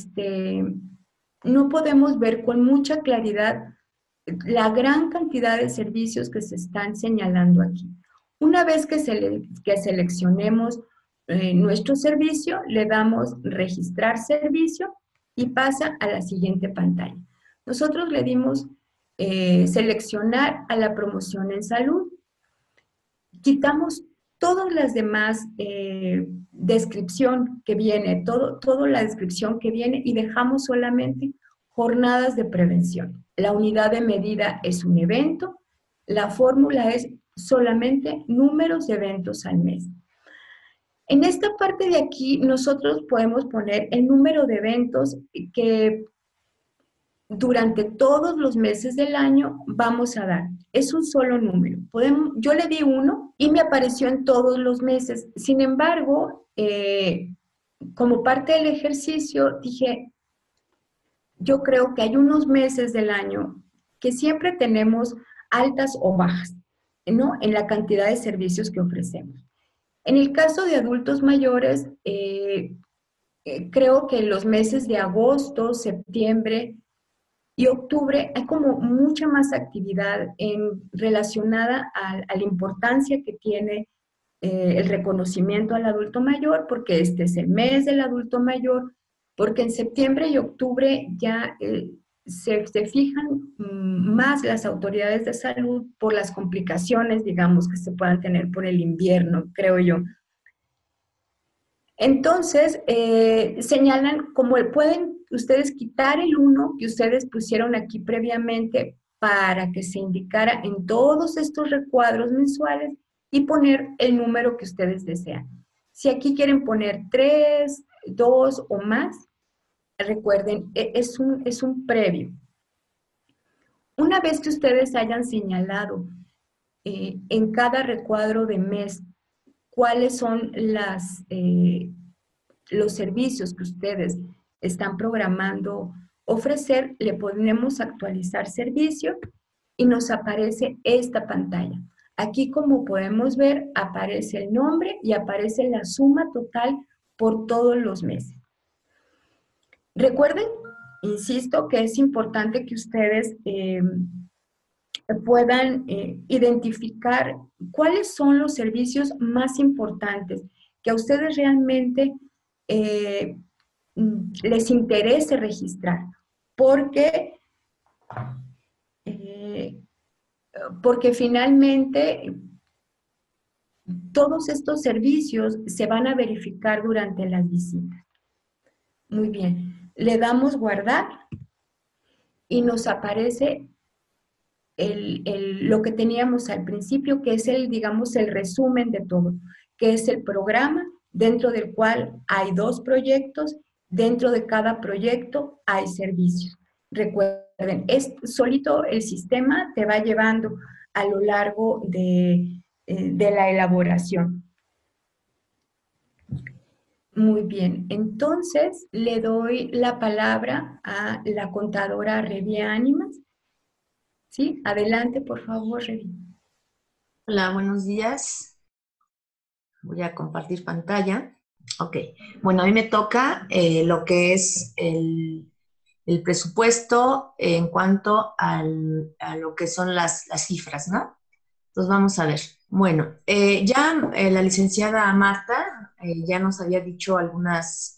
no podemos ver con mucha claridad la gran cantidad de servicios que se están señalando aquí. Una vez que seleccionemos nuestro servicio, le damos registrar servicio y pasa a la siguiente pantalla. Nosotros le dimos seleccionar a la promoción en salud. Quitamos todas las demás descripción que viene, toda la descripción que viene y dejamos solamente jornadas de prevención. La unidad de medida es un evento, la fórmula es solamente números de eventos al mes. En esta parte de aquí nosotros podemos poner el número de eventos que durante todos los meses del año vamos a dar. Es un solo número. Yo le di 1 y me apareció en todos los meses. Sin embargo, como parte del ejercicio, dije, yo creo que hay unos meses del año que siempre tenemos altas o bajas, ¿no? En la cantidad de servicios que ofrecemos. En el caso de adultos mayores, creo que en los meses de agosto, septiembre y octubre hay como mucha más actividad relacionada a la importancia que tiene el reconocimiento al adulto mayor, porque este es el mes del adulto mayor, porque en septiembre y octubre ya se fijan más las autoridades de salud por las complicaciones, digamos, que se puedan tener por el invierno, creo yo. Entonces, señalan como pueden ustedes quitar el 1 que ustedes pusieron aquí previamente para que se indicara en todos estos recuadros mensuales y poner el número que ustedes desean. Si aquí quieren poner 3, 2 o más, recuerden, es un previo. Una vez que ustedes hayan señalado en cada recuadro de mes cuáles son los servicios que ustedes están programando ofrecer, le ponemos actualizar servicio y nos aparece esta pantalla. Aquí, como podemos ver, aparece el nombre y aparece la suma total por todos los meses. Recuerden, insisto, que es importante que ustedes puedan identificar cuáles son los servicios más importantes que a ustedes realmente les interese registrar, porque finalmente todos estos servicios se van a verificar durante las visitas. Muy bien, le damos guardar y nos aparece lo que teníamos al principio, que es digamos, el resumen de todo, que es el programa dentro del cual hay 2 proyectos, dentro de cada proyecto hay servicios. Recuerden, solito el sistema te va llevando a lo largo de la elaboración. Muy bien, entonces le doy la palabra a la contadora Revi Ánimas. Sí, adelante, por favor, Revi. Hola, buenos días. Voy a compartir pantalla. Ok, bueno, a mí me toca lo que es el presupuesto en cuanto a lo que son las cifras, ¿no? Entonces vamos a ver. Bueno, la licenciada Marta ya nos había dicho algunas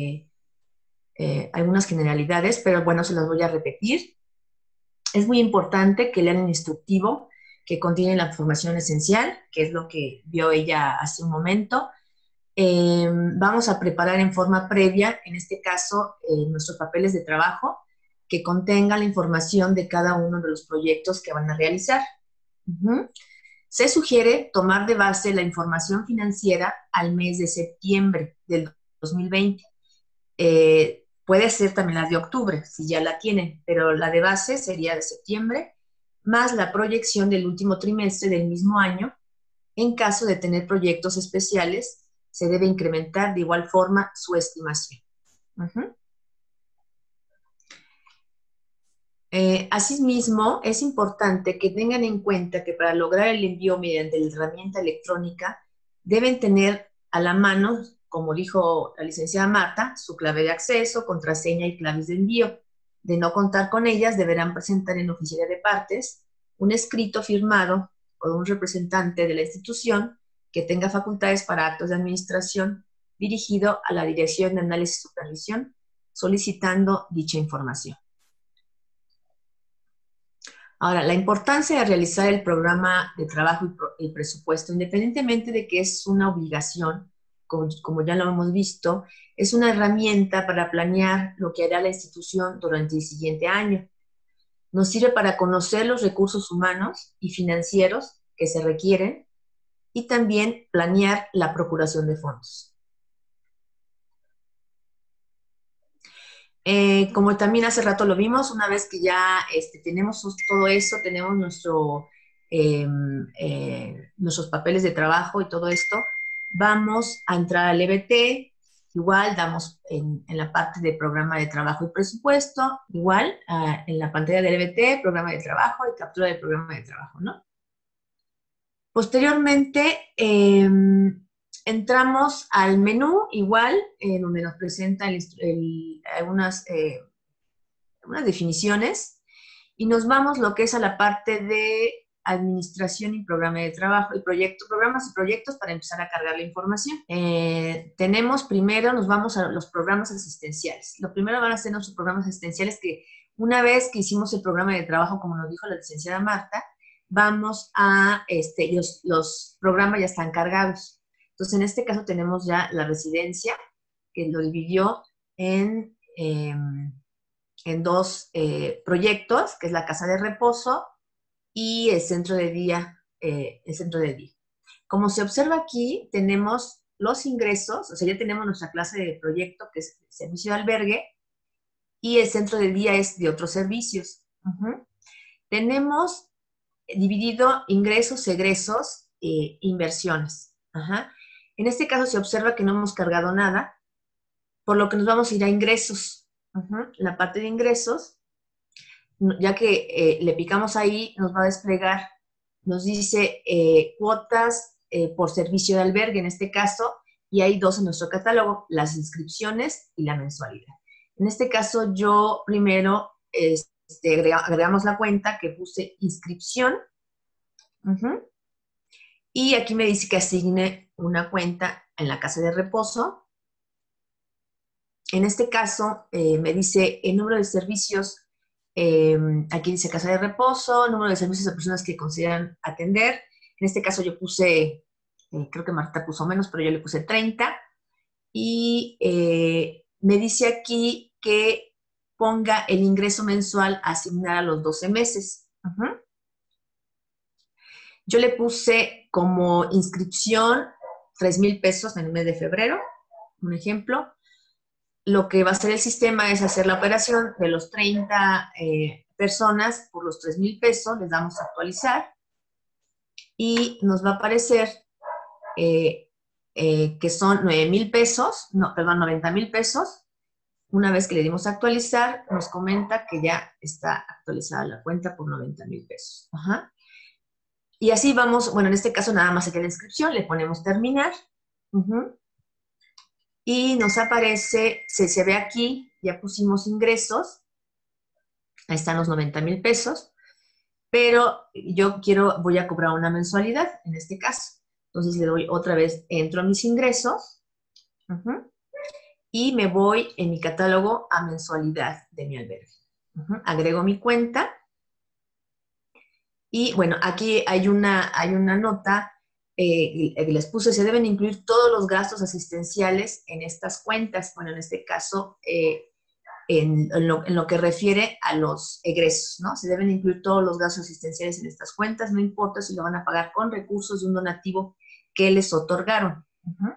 generalidades, pero bueno, se las voy a repetir. Es muy importante que lean el instructivo que contiene la información esencial, que es lo que vio ella hace un momento. Vamos a preparar en forma previa, en este caso, nuestros papeles de trabajo que contengan la información de cada uno de los proyectos que van a realizar. Se sugiere tomar de base la información financiera al mes de septiembre del 2020. Puede ser también la de octubre, si ya la tienen, pero la de base sería de septiembre más la proyección del último trimestre del mismo año. En caso de tener proyectos especiales, se debe incrementar de igual forma su estimación. Asimismo, es importante que tengan en cuenta que para lograr el envío mediante la herramienta electrónica, deben tener a la mano, como dijo la licenciada Marta, su clave de acceso, contraseña y claves de envío. De no contar con ellas, deberán presentar en oficina de partes un escrito firmado por un representante de la institución que tenga facultades para actos de administración dirigido a la Dirección de Análisis y Supervisión, solicitando dicha información. Ahora, la importancia de realizar el programa de trabajo y presupuesto, independientemente de que es una obligación, como ya lo hemos visto, es una herramienta para planear lo que hará la institución durante el siguiente año. Nos sirve para conocer los recursos humanos y financieros que se requieren y también planear la procuración de fondos. Como también hace rato lo vimos, una vez que ya tenemos todo eso, tenemos nuestros papeles de trabajo y todo esto, vamos a entrar al EBT, igual damos en la parte de programa de trabajo y presupuesto, igual en la pantalla del EBT, programa de trabajo y captura del programa de trabajo, ¿no? Posteriormente, entramos al menú, igual, donde nos presenta algunas definiciones, y nos vamos lo que es a la parte de administración y programa de trabajo, y programas y proyectos para empezar a cargar la información. Tenemos primero, nos vamos a los programas asistenciales. Lo primero van a ser nuestros programas asistenciales que una vez que hicimos el programa de trabajo, como nos dijo la licenciada Marta, vamos a, los programas ya están cargados. Entonces, en este caso tenemos ya la residencia, que lo dividió en dos proyectos, que es la casa de reposo y el centro de día. Como se observa aquí, tenemos los ingresos, o sea, ya tenemos nuestra clase de proyecto, que es servicio de albergue, y el centro de día es de otros servicios. Tenemos dividido ingresos, egresos, inversiones. En este caso se observa que no hemos cargado nada, por lo que nos vamos a ir a ingresos. La parte de ingresos, ya que le picamos ahí, nos va a desplegar, nos dice cuotas por servicio de albergue en este caso, y hay dos en nuestro catálogo, las inscripciones y la mensualidad. En este caso yo primero agregamos la cuenta que puse inscripción, y aquí me dice que asigne una cuenta en la casa de reposo. En este caso me dice el número de servicios, aquí dice casa de reposo, número de servicios a personas que consideran atender. En este caso yo puse, creo que Marta puso menos, pero yo le puse 30. Y me dice aquí que ponga el ingreso mensual a asignar a los 12 meses. Yo le puse como inscripción 3,000 pesos en el mes de febrero, un ejemplo. Lo que va a hacer el sistema es hacer la operación de los 30 personas por los 3,000 pesos, les damos a actualizar y nos va a aparecer que son 9,000 pesos, no, perdón, 90,000 pesos. Una vez que le dimos a actualizar, nos comenta que ya está actualizada la cuenta por 90,000 pesos. Y así vamos, bueno, en este caso nada más aquí en la inscripción, le ponemos terminar. Y nos aparece, se ve aquí, ya pusimos ingresos, ahí están los 90,000 pesos, pero yo voy a cobrar una mensualidad en este caso. Entonces le doy otra vez, entro a mis ingresos, y me voy en mi catálogo a mensualidad de mi albergue. Agrego mi cuenta, y bueno, aquí hay una nota, les puse, se deben incluir todos los gastos asistenciales en estas cuentas. Bueno, en este caso, en lo que refiere a los egresos, ¿no? Se deben incluir todos los gastos asistenciales en estas cuentas, no importa si lo van a pagar con recursos de un donativo que les otorgaron.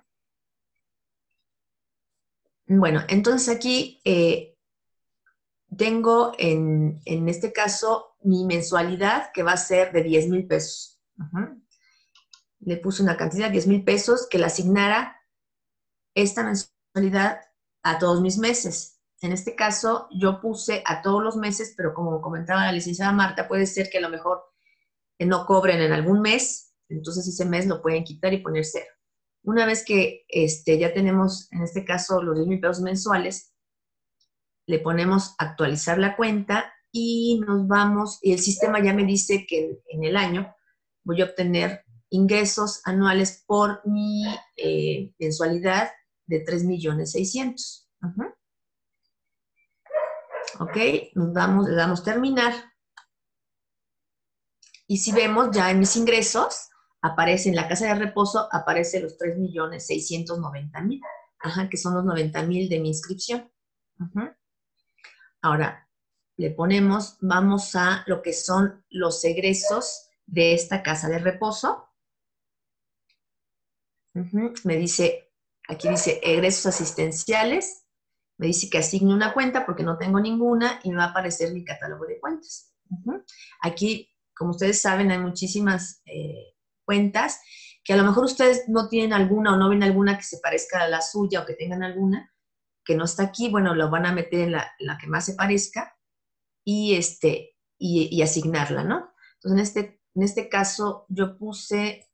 Bueno, entonces aquí tengo en este caso mi mensualidad, que va a ser de 10,000 pesos. Le puse una cantidad de 10,000 pesos que le asignara esta mensualidad a todos mis meses. En este caso, yo puse a todos los meses, pero como comentaba la licenciada Marta, puede ser que a lo mejor no cobren en algún mes, entonces ese mes lo pueden quitar y poner cero. Una vez que ya tenemos, en este caso, los 10,000 pesos mensuales, le ponemos actualizar la cuenta y nos vamos, y el sistema ya me dice que en el año voy a obtener ingresos anuales por mi mensualidad de 3,600,000. Ok, le damos terminar. Y si vemos ya en mis ingresos, aparece en la casa de reposo, aparece los 3,690,000, que son los 90,000 de mi inscripción. Ahora, le ponemos, vamos a lo que son los egresos de esta casa de reposo. Me dice, aquí dice egresos asistenciales, me dice que asigne una cuenta porque no tengo ninguna y me va a aparecer mi catálogo de cuentas. Aquí, como ustedes saben, hay muchísimas cuentas que a lo mejor ustedes no tienen alguna o no ven alguna que se parezca a la suya o que tengan alguna que no está aquí. Bueno, lo van a meter en la que más se parezca y asignarla, ¿no? Entonces, en este caso, yo puse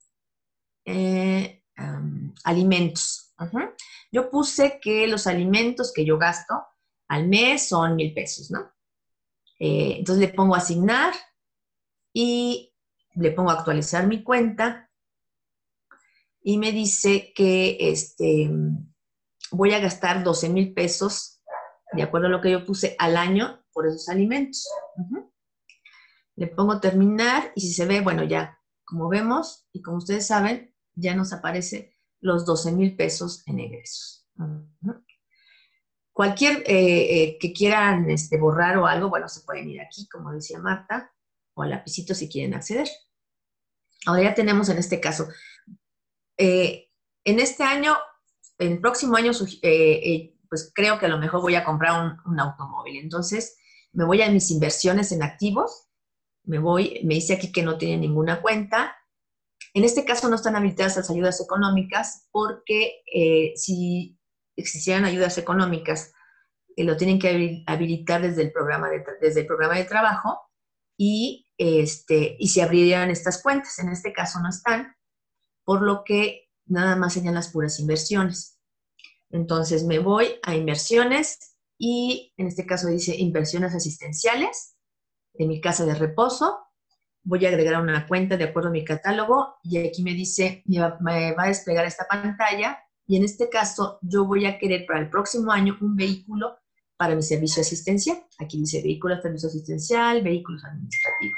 alimentos. Yo puse que los alimentos que yo gasto al mes son 1,000 pesos, ¿no? Entonces le pongo asignar y le pongo actualizar mi cuenta y me dice que voy a gastar 12,000 pesos, de acuerdo a lo que yo puse, al año por esos alimentos. Le pongo terminar y si se ve, bueno, ya, como vemos y como ustedes saben, ya nos aparece los 12,000 pesos en egresos. Cualquier que quieran borrar o algo, bueno, se pueden ir aquí, como decía Marta, o al lapicito si quieren acceder. Ahora ya tenemos en este caso, en este año, el próximo año, pues creo que a lo mejor voy a comprar un automóvil. Entonces, me voy a mis inversiones en activos, me dice aquí que no tiene ninguna cuenta. En este caso no están habilitadas las ayudas económicas porque si existieran ayudas económicas, lo tienen que habilitar desde el programa de trabajo y se abrirían estas cuentas. En este caso no están, por lo que nada más serían las puras inversiones. Entonces me voy a inversiones y en este caso dice inversiones asistenciales de mi casa de reposo. Voy a agregar una cuenta de acuerdo a mi catálogo y aquí me dice, me va a desplegar esta pantalla y en este caso yo voy a querer para el próximo año un vehículo para mi servicio asistencial. Aquí dice vehículo, servicio asistencial, vehículos administrativos.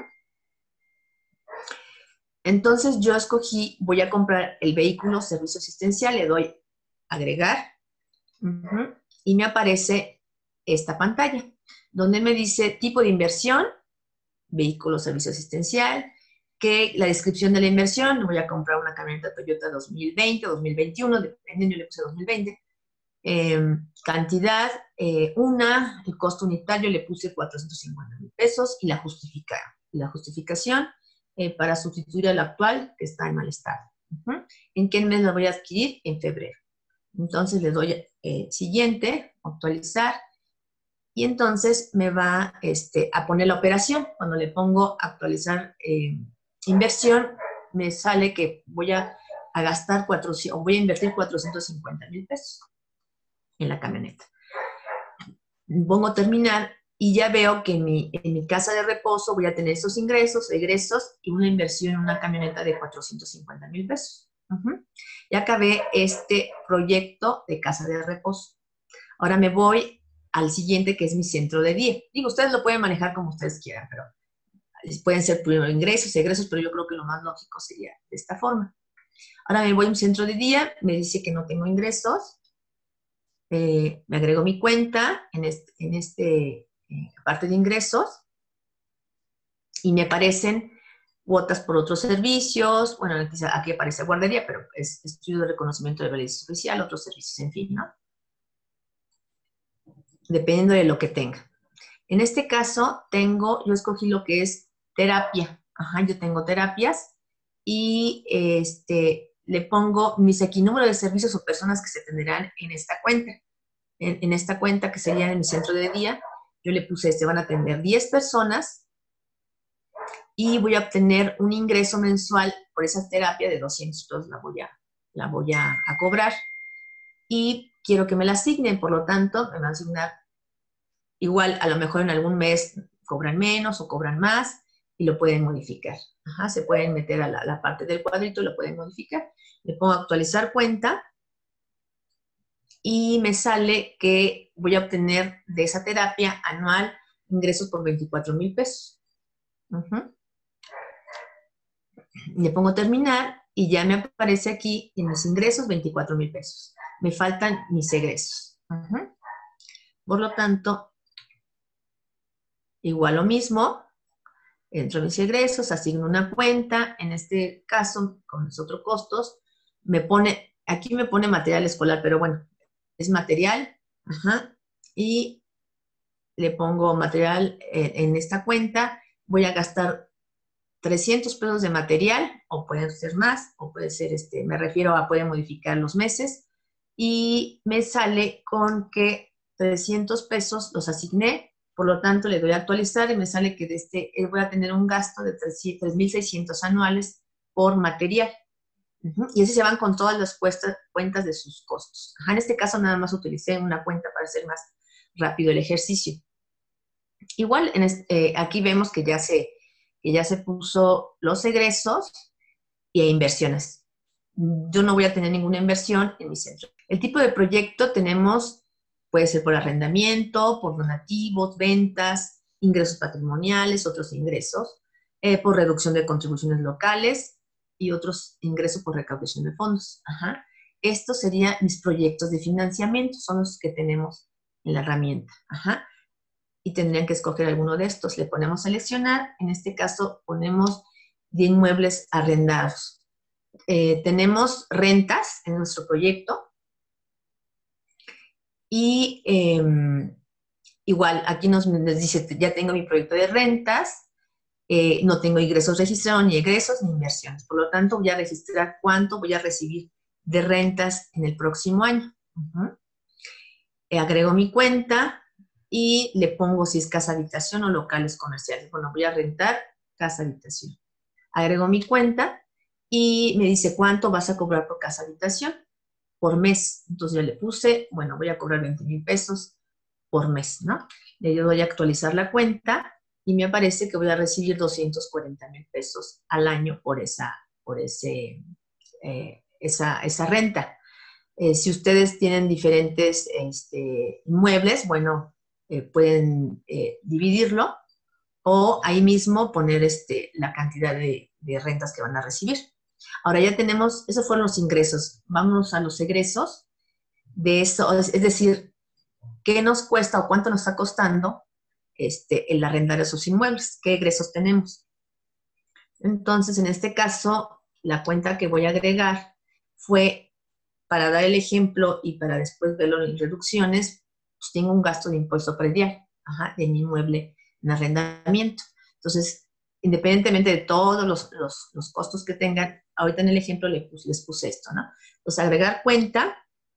Entonces yo escogí, voy a comprar el vehículo, servicio asistencial, le doy agregar y me aparece esta pantalla donde me dice tipo de inversión, vehículo, servicio asistencial, que la descripción de la inversión, voy a comprar una camioneta Toyota 2020 o 2021, dependiendo, yo le puse 2020, cantidad, el costo unitario le puse 450,000 pesos y la justificación para sustituir al actual que está en mal estado. ¿En qué mes la voy a adquirir? En febrero. Entonces le doy siguiente, actualizar, y entonces me va a poner la operación. Cuando le pongo actualizar inversión, me sale que voy a gastar voy a invertir 450,000 pesos en la camioneta. Pongo terminar y ya veo que en mi casa de reposo voy a tener esos ingresos, egresos y una inversión en una camioneta de 450,000 pesos. Ya acabé este proyecto de casa de reposo. Ahora me voy al siguiente, que es mi centro de día. Digo, ustedes lo pueden manejar como ustedes quieran, pero pueden ser primero ingresos, egresos, pero yo creo que lo más lógico sería de esta forma. Ahora me voy a un centro de día, me dice que no tengo ingresos, me agrego mi cuenta en parte de ingresos y me aparecen cuotas por otros servicios, bueno, aquí aparece guardería, pero es estudio de reconocimiento de validez oficial, otros servicios, en fin, ¿no? Dependiendo de lo que tenga. En este caso yo escogí lo que es terapia. Ajá, yo tengo terapias y le pongo mi número de servicios o personas que se atenderán en esta cuenta. En esta cuenta que sería en mi centro de día, yo le puse, van a atender 10 personas y voy a obtener un ingreso mensual por esa terapia de 200 pesos, la voy a cobrar. Y quiero que me la asignen, por lo tanto, me van a asignar igual, a lo mejor en algún mes cobran menos o cobran más y lo pueden modificar. Ajá, se pueden meter a la parte del cuadrito y lo pueden modificar. Le pongo actualizar cuenta y me sale que voy a obtener de esa terapia anual ingresos por 24,000 pesos. Le pongo terminar y ya me aparece aquí en mis ingresos 24,000 pesos. Me faltan mis egresos. Por lo tanto, igual lo mismo, entro en mis egresos, asigno una cuenta, en este caso, con los otros costos, aquí me pone material escolar, pero bueno, es material, y le pongo material en esta cuenta, voy a gastar 300 pesos de material, o pueden ser más, o puede ser, me refiero a pueden modificar los meses, y me sale con que 300 pesos los asigné, por lo tanto le doy a actualizar y me sale que voy a tener un gasto de 3,600 anuales por material. Y así se van con todas las cuentas de sus costos. En este caso nada más utilicé una cuenta para hacer más rápido el ejercicio. Igual aquí vemos que ya se puso los egresos y inversiones. Yo no voy a tener ninguna inversión en mi centro. El tipo de proyecto puede ser por arrendamiento, por donativos, ventas, ingresos patrimoniales, otros ingresos, por reducción de contribuciones locales y otros ingresos por recaudación de fondos. Estos serían mis proyectos de financiamiento, son los que tenemos en la herramienta. Y tendrían que escoger alguno de estos. Le ponemos seleccionar, en este caso ponemos de inmuebles arrendados. Tenemos rentas en nuestro proyecto y igual aquí nos dice, ya tengo mi proyecto de rentas, no tengo ingresos registrados, ni egresos, ni inversiones. Por lo tanto, voy a registrar cuánto voy a recibir de rentas en el próximo año. Agrego mi cuenta y le pongo si es casa habitación o locales comerciales. Bueno, voy a rentar casa habitación. Agrego mi cuenta y me dice cuánto vas a cobrar por casa habitación por mes. Entonces ya le puse, bueno, voy a cobrar 20,000 pesos por mes, ¿no? Le doy a actualizar la cuenta y me aparece que voy a recibir 240,000 pesos al año por esa renta. Si ustedes tienen diferentes inmuebles, bueno, pueden dividirlo o ahí mismo poner la cantidad de rentas que van a recibir. Ahora ya tenemos, esos fueron los ingresos. Vamos a los egresos de eso, es decir, ¿qué nos cuesta o cuánto nos está costando el arrendar esos inmuebles? ¿Qué egresos tenemos? Entonces, en este caso, la cuenta que voy a agregar fue, para dar el ejemplo y para después verlo en reducciones, pues tengo un gasto de impuesto predial de mi inmueble en arrendamiento. Entonces, independientemente de todos los costos que tengan, ahorita en el ejemplo les puse esto, ¿no? Entonces, agregar cuenta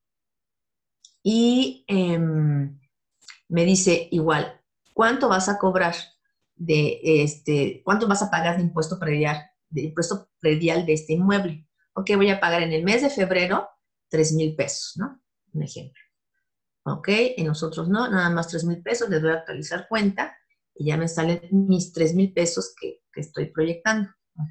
y me dice igual, ¿cuánto vas a cobrar cuánto vas a pagar de impuesto predial de este inmueble? Ok, voy a pagar en el mes de febrero 3,000 pesos, ¿no? Un ejemplo. Ok, y nosotros no, nada más 3,000 pesos, le doy a actualizar cuenta y ya me salen mis 3,000 pesos que estoy proyectando.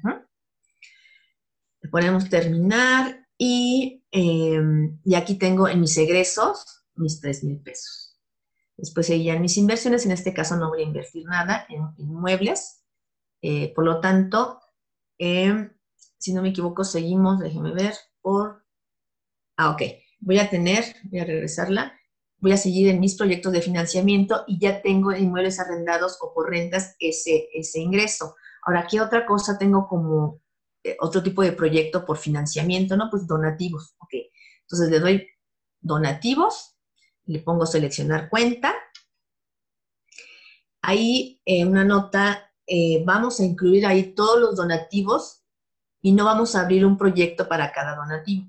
Le ponemos terminar y aquí tengo en mis egresos mis 3,000 pesos. Después seguían mis inversiones, en este caso no voy a invertir nada en inmuebles, por lo tanto, si no me equivoco, seguimos, déjenme ver, ok, voy a regresarla, voy a seguir en mis proyectos de financiamiento y ya tengo inmuebles arrendados o por rentas ese ingreso. Ahora, ¿qué otra cosa tengo como otro tipo de proyecto por financiamiento? No, pues donativos, ok. Entonces le doy donativos, le pongo seleccionar cuenta. Ahí en una nota vamos a incluir ahí todos los donativos y no vamos a abrir un proyecto para cada donativo.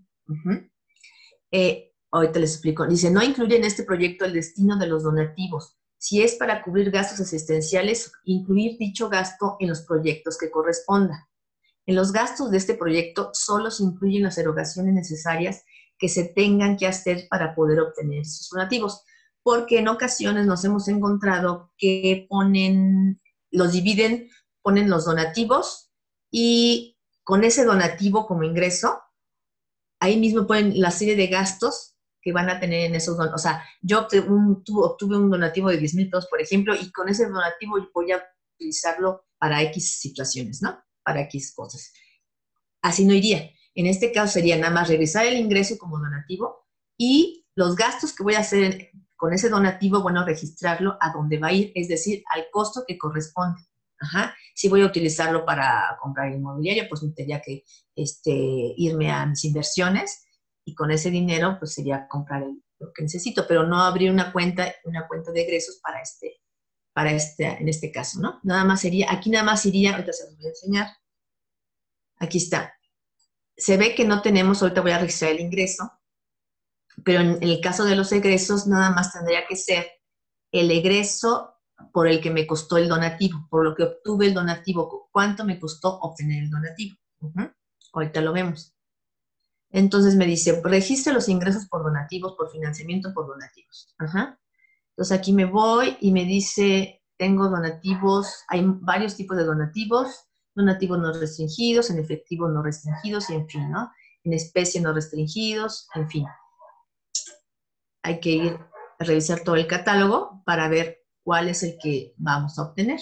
Ahorita les explico. Dice, no incluir en este proyecto el destino de los donativos. Si es para cubrir gastos asistenciales, incluir dicho gasto en los proyectos que corresponda. En los gastos de este proyecto solo se incluyen las erogaciones necesarias que se tengan que hacer para poder obtener esos donativos, porque en ocasiones nos hemos encontrado que los dividen, ponen los donativos y con ese donativo como ingreso, ahí mismo ponen la serie de gastos que van a tener en esos donativos. O sea, yo obtuve un donativo de 10,000 pesos, por ejemplo, y con ese donativo voy a utilizarlo para X situaciones, ¿no? Para X cosas. Así no iría. En este caso sería nada más revisar el ingreso como donativo y los gastos que voy a hacer con ese donativo, bueno, registrarlo a dónde va a ir, es decir, al costo que corresponde. Si voy a utilizarlo para comprar inmobiliario, pues tendría que irme a mis inversiones y con ese dinero, pues sería comprar lo que necesito, pero no abrir una cuenta de egresos en este caso, ¿no? Aquí nada más iría, ahorita se los voy a enseñar. Aquí está. Se ve que no tenemos, ahorita voy a registrar el ingreso, pero en el caso de los egresos nada más tendría que ser el egreso por el que me costó el donativo, por lo que obtuve el donativo, cuánto me costó obtener el donativo. Ahorita lo vemos. Entonces me dice, registre los ingresos por donativos, por financiamiento por donativos. Entonces aquí me voy y me dice, tengo donativos, hay varios tipos de donativos no restringidos, en efectivo no restringidos y en fin, ¿no? En especie no restringidos, en fin. Hay que ir a revisar todo el catálogo para ver cuál es el que vamos a obtener.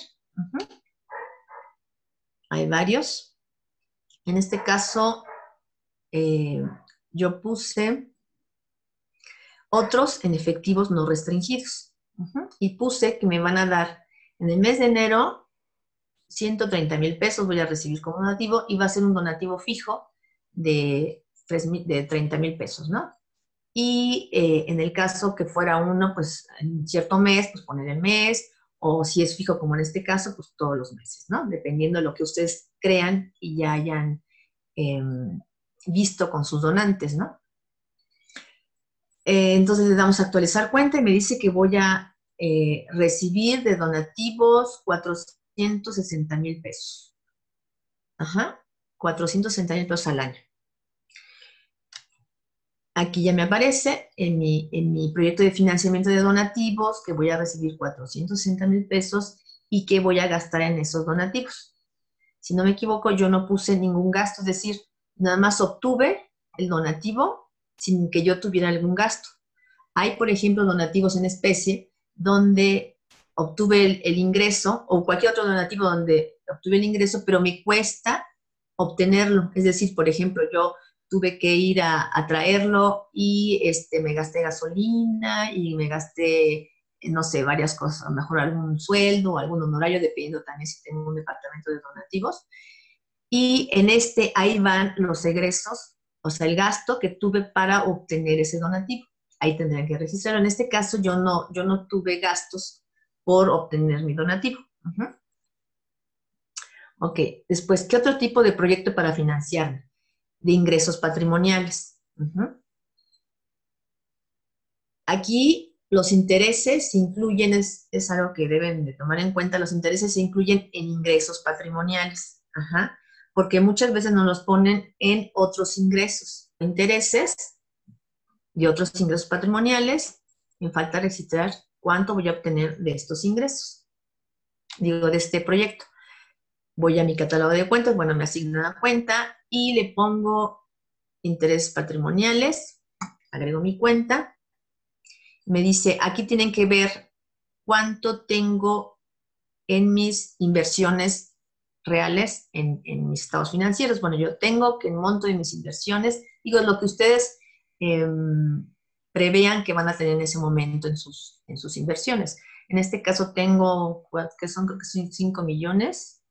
Hay varios. En este caso, yo puse otros en efectivos no restringidos. Y puse que me van a dar en el mes de enero 130,000 pesos voy a recibir como donativo y va a ser un donativo fijo de 30,000 pesos, ¿no? Y en el caso que fuera uno, pues en cierto mes, pues poner el mes, o si es fijo como en este caso, pues todos los meses, ¿no? Dependiendo de lo que ustedes crean y ya hayan visto con sus donantes, ¿no? Entonces le damos a actualizar cuenta y me dice que voy a recibir de donativos 460,000 pesos. 460,000 pesos al año. Aquí ya me aparece en mi proyecto de financiamiento de donativos que voy a recibir 460,000 pesos y que voy a gastar en esos donativos. Si no me equivoco, yo no puse ningún gasto, es decir, nada más obtuve el donativo sin que yo tuviera algún gasto. Hay, por ejemplo, donativos en especie donde obtuve el ingreso o cualquier otro donativo donde obtuve el ingreso, pero me cuesta obtenerlo. Es decir, por ejemplo, yo tuve que ir a traerlo y me gasté gasolina y me gasté, no sé, varias cosas, a lo mejor algún sueldo o algún honorario, dependiendo también si tengo un departamento de donativos. Y ahí van los egresos, o sea, el gasto que tuve para obtener ese donativo. Ahí tendrían que registrarlo. En este caso yo no tuve gastos por obtener mi donativo. Ok, después, ¿qué otro tipo de proyecto para financiarme? De ingresos patrimoniales. Aquí los intereses se incluyen, es algo que deben de tomar en cuenta, los intereses se incluyen en ingresos patrimoniales, porque muchas veces nos los ponen en otros ingresos, intereses de otros ingresos patrimoniales, me falta registrar cuánto voy a obtener de estos ingresos, digo, de este proyecto. Voy a mi catálogo de cuentas, bueno, me asigno una cuenta y le pongo intereses patrimoniales, agrego mi cuenta, me dice, aquí tienen que ver cuánto tengo en mis inversiones reales, en mis estados financieros. Bueno, yo tengo que el monto de mis inversiones, digo, lo que ustedes prevean que van a tener en ese momento en sus inversiones. En este caso tengo, creo que son 5 millones,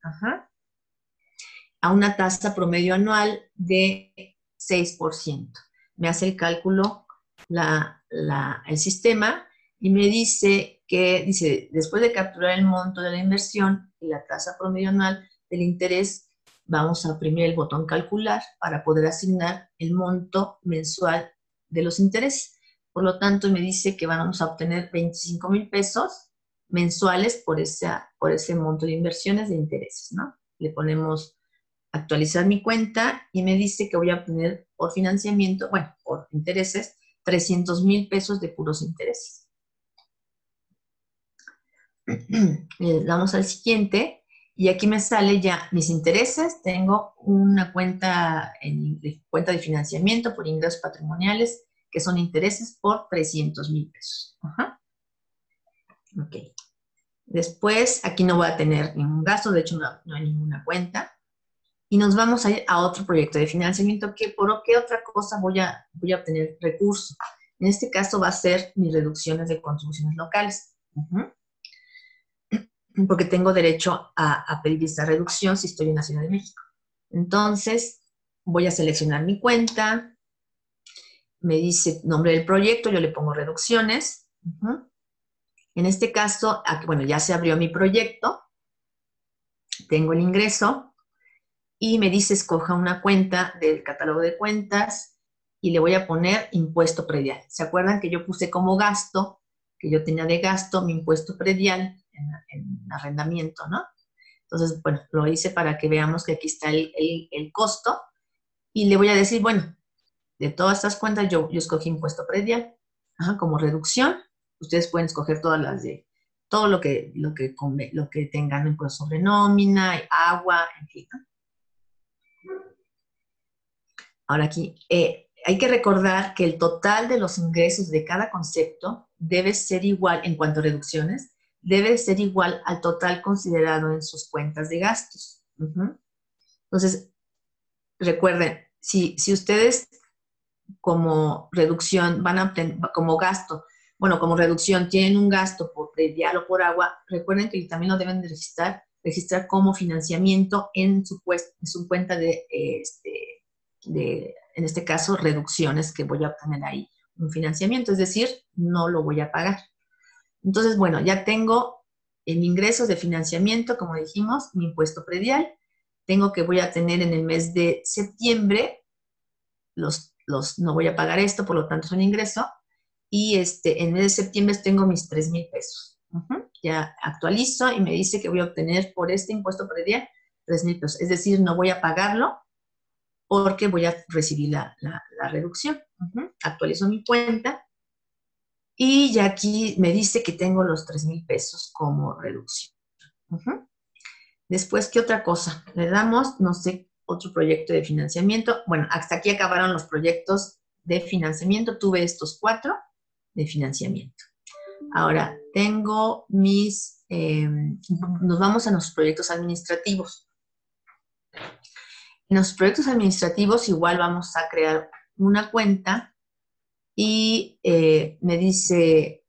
a una tasa promedio anual de 6%. Me hace el cálculo el sistema y me dice que dice, después de capturar el monto de la inversión y la tasa promedio anual del interés, vamos a oprimir el botón calcular para poder asignar el monto mensual de los intereses. Por lo tanto, me dice que vamos a obtener 25,000 pesos mensuales por ese monto de inversiones de intereses, ¿no? Le ponemos actualizar mi cuenta y me dice que voy a obtener por financiamiento, bueno, por intereses, 300,000 pesos de puros intereses. Le damos al siguiente y aquí me sale ya mis intereses. Tengo una cuenta cuenta de financiamiento por ingresos patrimoniales que son intereses por 300,000 pesos. Ajá. Ok. Después, aquí no voy a tener ningún gasto, de hecho no hay ninguna cuenta. Y nos vamos a ir a otro proyecto de financiamiento que por qué otra cosa voy a obtener recursos. En este caso va a ser mis reducciones de contribuciones locales. Porque tengo derecho a pedir esta reducción si estoy en la Ciudad de México. Entonces, voy a seleccionar mi cuenta. Me dice nombre del proyecto, yo le pongo reducciones. En este caso, bueno, ya se abrió mi proyecto. Tengo el ingreso. Y me dice escoja una cuenta del catálogo de cuentas y le voy a poner impuesto predial. ¿Se acuerdan que yo puse como gasto, que yo tenía de gasto mi impuesto predial en arrendamiento, ¿no? Entonces, bueno, lo hice para que veamos que aquí está el costo y le voy a decir, bueno, de todas estas cuentas yo escogí impuesto predial. Como reducción, ustedes pueden escoger todas las de todo lo que tengan impuesto sobre nómina, agua, en fin, ¿no? Ahora aquí, hay que recordar que el total de los ingresos de cada concepto debe ser igual, en cuanto a reducciones, debe ser igual al total considerado en sus cuentas de gastos. Entonces, recuerden, si ustedes como reducción van a obtener, como gasto, bueno, como reducción tienen un gasto por predial o por agua, recuerden que también lo deben de registrar como financiamiento en su cuenta en este caso, reducciones que voy a obtener ahí, un financiamiento, es decir, no lo voy a pagar. Entonces, bueno, ya tengo en ingresos de financiamiento, como dijimos, mi impuesto predial, tengo que voy a tener en el mes de septiembre, no voy a pagar esto, por lo tanto es un ingreso, y en el mes de septiembre tengo mis 3,000 pesos. Ya actualizo y me dice que voy a obtener por este impuesto predial 3,000 pesos, es decir, no voy a pagarlo, porque voy a recibir la reducción. Actualizo mi cuenta y ya aquí me dice que tengo los 3,000 pesos como reducción. Después, ¿qué otra cosa? Le damos, no sé, otro proyecto de financiamiento. Bueno, hasta aquí acabaron los proyectos de financiamiento. Tuve estos 4 de financiamiento. Ahora, tengo nos vamos a los proyectos administrativos. En los proyectos administrativos igual vamos a crear una cuenta y me dice,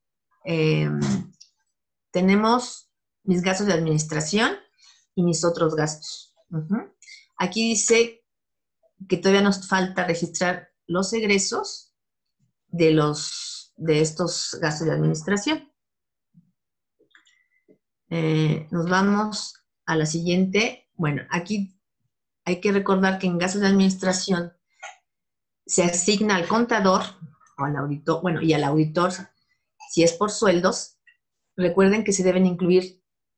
tenemos mis gastos de administración y mis otros gastos. Aquí dice que todavía nos falta registrar los egresos de estos gastos de administración. Nos vamos a la siguiente. Bueno, aquí hay que recordar que en gastos de administración se asigna al contador o al auditor, bueno, y al auditor, si es por sueldos, recuerden que se deben incluir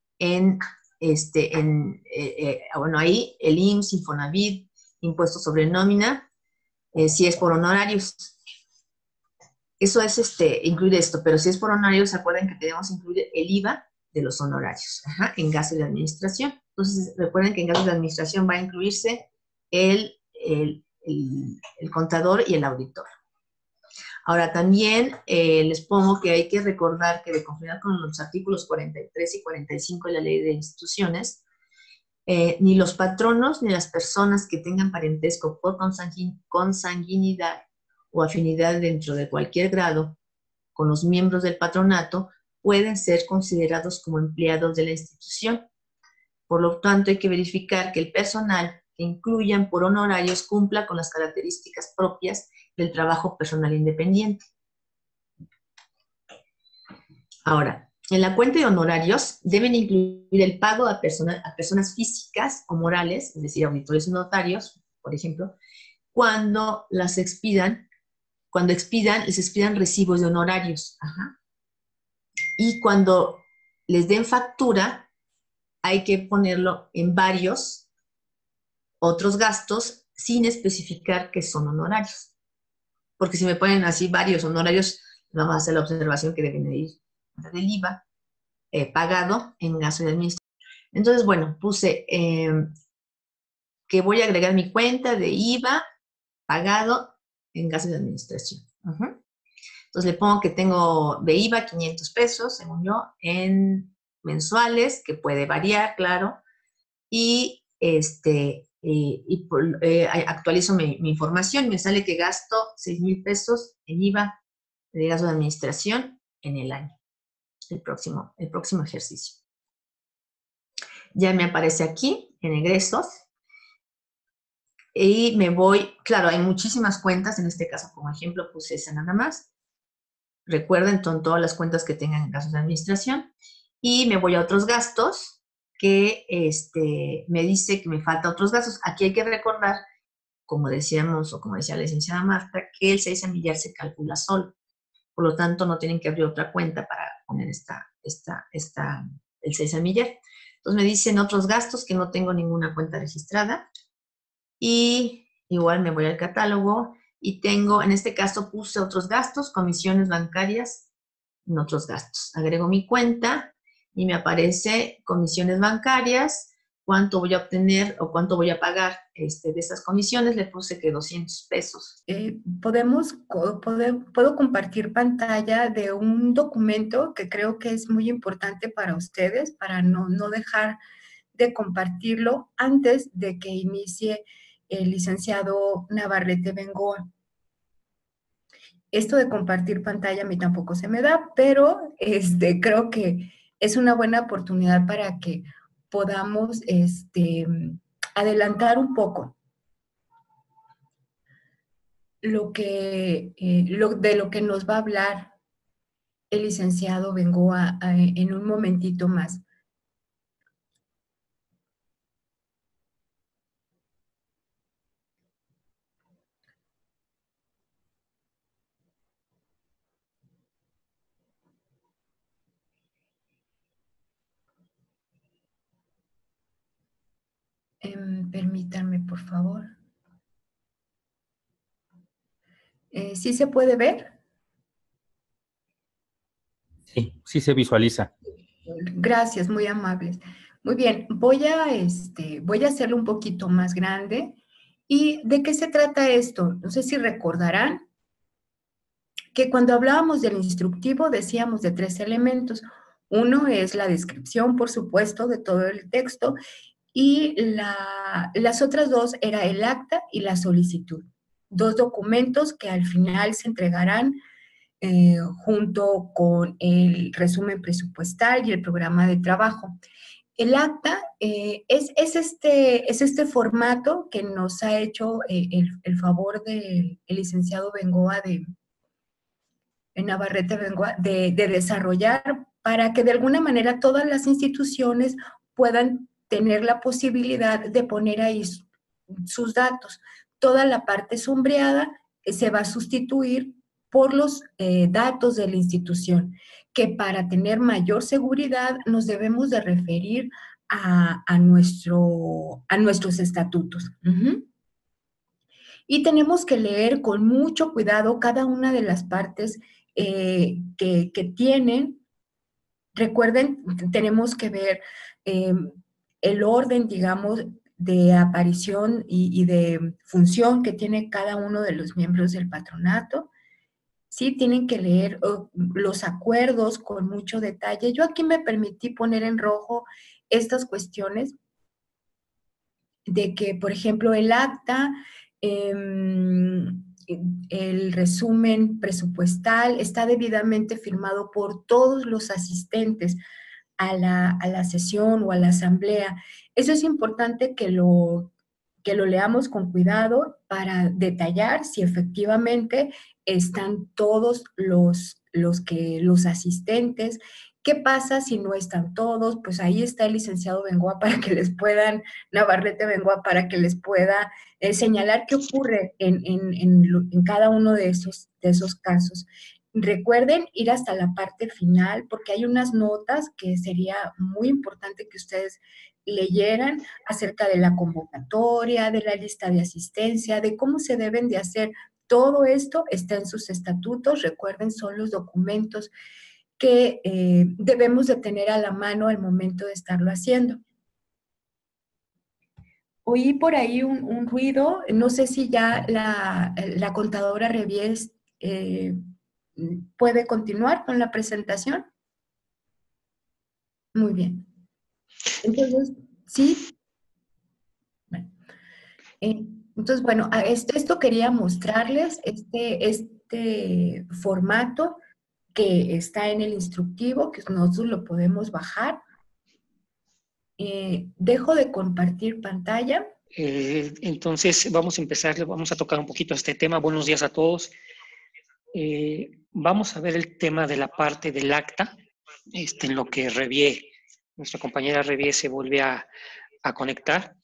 bueno, ahí el IMSS, Infonavit, impuestos sobre nómina, si es por honorarios. Eso es incluir esto, pero si es por honorarios, acuerden que tenemos que incluir el IVA de los honorarios en gastos de administración. Entonces, recuerden que en gastos de administración va a incluirse el contador y el auditor. Ahora, también les pongo que hay que recordar que de conformidad con los artículos 43 y 45 de la Ley de Instituciones, ni los patronos ni las personas que tengan parentesco por consanguinidad o afinidad dentro de cualquier grado con los miembros del patronato pueden ser considerados como empleados de la institución. Por lo tanto, hay que verificar que el personal que incluyan por honorarios cumpla con las características propias del trabajo personal independiente. Ahora, En la cuenta de honorarios deben incluir el pago a personas físicas o morales, es decir, auditores y notarios, por ejemplo, cuando les expidan recibos de honorarios. Ajá. Y cuando les den factura, hay que ponerlo en varios otros gastos sin especificar que son honorarios. Porque si me ponen así varios honorarios, vamos a hacer la observación que deben de ir del IVA pagado en gasto de administración. Entonces, bueno, puse que voy a agregar mi cuenta de IVA pagado en gasto de administración. Uh-huh. Entonces le pongo que tengo de IVA 500 pesos, según yo, en mensuales, que puede variar, claro, y actualizo mi información, me sale que gasto 6,000 pesos en IVA de gasto de administración en el año, el próximo ejercicio. Ya me aparece aquí en egresos y me voy, claro, hay muchísimas cuentas, en este caso como ejemplo puse esa nada más. Recuerden, son todas las cuentas que tengan gastos de administración y me voy a otros gastos que me dice que me falta otros gastos. Aquí hay que recordar, como decíamos o como decía la licenciada Marta, que el 6 millar se calcula solo. Por lo tanto, no tienen que abrir otra cuenta para poner el 6 millar. Entonces me dicen otros gastos que no tengo ninguna cuenta registrada. Y igual me voy al catálogo y tengo, en este caso puse otros gastos, comisiones bancarias en otros gastos. Agrego mi cuenta y me aparece comisiones bancarias, cuánto voy a obtener o cuánto voy a pagar de esas comisiones. Le puse que 200 pesos. Puedo compartir pantalla de un documento que creo que es muy importante para ustedes, para no dejar de compartirlo antes de que inicie el licenciado Navarrete Bengoa. Esto de compartir pantalla a mí tampoco se me da, pero creo que es una buena oportunidad para que podamos adelantar un poco de lo que nos va a hablar el licenciado Bengoa en un momentito más. Permítanme, por favor. ¿Sí se puede ver? Sí, sí se visualiza. Gracias, muy amables. Muy bien, voy a hacerlo un poquito más grande. ¿Y de qué se trata esto? No sé si recordarán que cuando hablábamos del instructivo decíamos de 3 elementos. Uno es la descripción, por supuesto, de todo el texto, y las otras 2 era el acta y la solicitud. 2 documentos que al final se entregarán junto con el resumen presupuestal y el programa de trabajo. El acta es este formato que nos ha hecho el favor del licenciado Bengoa en Navarrete Bengoa de desarrollar para que de alguna manera todas las instituciones puedan tener la posibilidad de poner ahí sus datos. Toda la parte sombreada se va a sustituir por los datos de la institución, que para tener mayor seguridad nos debemos de referir a nuestros estatutos. Y tenemos que leer con mucho cuidado cada una de las partes que tienen. Recuerden, tenemos que ver el orden, digamos, de aparición y de función que tiene cada uno de los miembros del patronato. Sí, tienen que leer los acuerdos con mucho detalle. Yo aquí me permití poner en rojo estas cuestiones de que, por ejemplo, el acta, el resumen presupuestal está debidamente firmado por todos los asistentes a la sesión o a la asamblea. Eso es importante que lo leamos con cuidado para detallar si efectivamente están todos los asistentes ¿Qué pasa si no están todos? Pues ahí está el licenciado Bengoa para que les puedan, Navarrete Bengoa, para que les pueda señalar qué ocurre en cada uno de esos casos. Recuerden ir hasta la parte final porque hay unas notas que sería muy importante que ustedes leyeran acerca de la convocatoria, de la lista de asistencia, de cómo se deben de hacer. Todo esto está en sus estatutos, recuerden, son los documentos que debemos de tener a la mano al momento de estarlo haciendo. Oí por ahí un ruido, no sé si ya la contadora Revies puede continuar con la presentación. Muy bien. Entonces, sí. Bueno, entonces, bueno, esto quería mostrarles, este formato que está en el instructivo, que nosotros lo podemos bajar. Dejo de compartir pantalla. Entonces, vamos a empezar, vamos a tocar un poquito este tema. Buenos días a todos. Vamos a ver el tema de la parte del acta, en lo que nuestra compañera Revié se vuelve a conectar.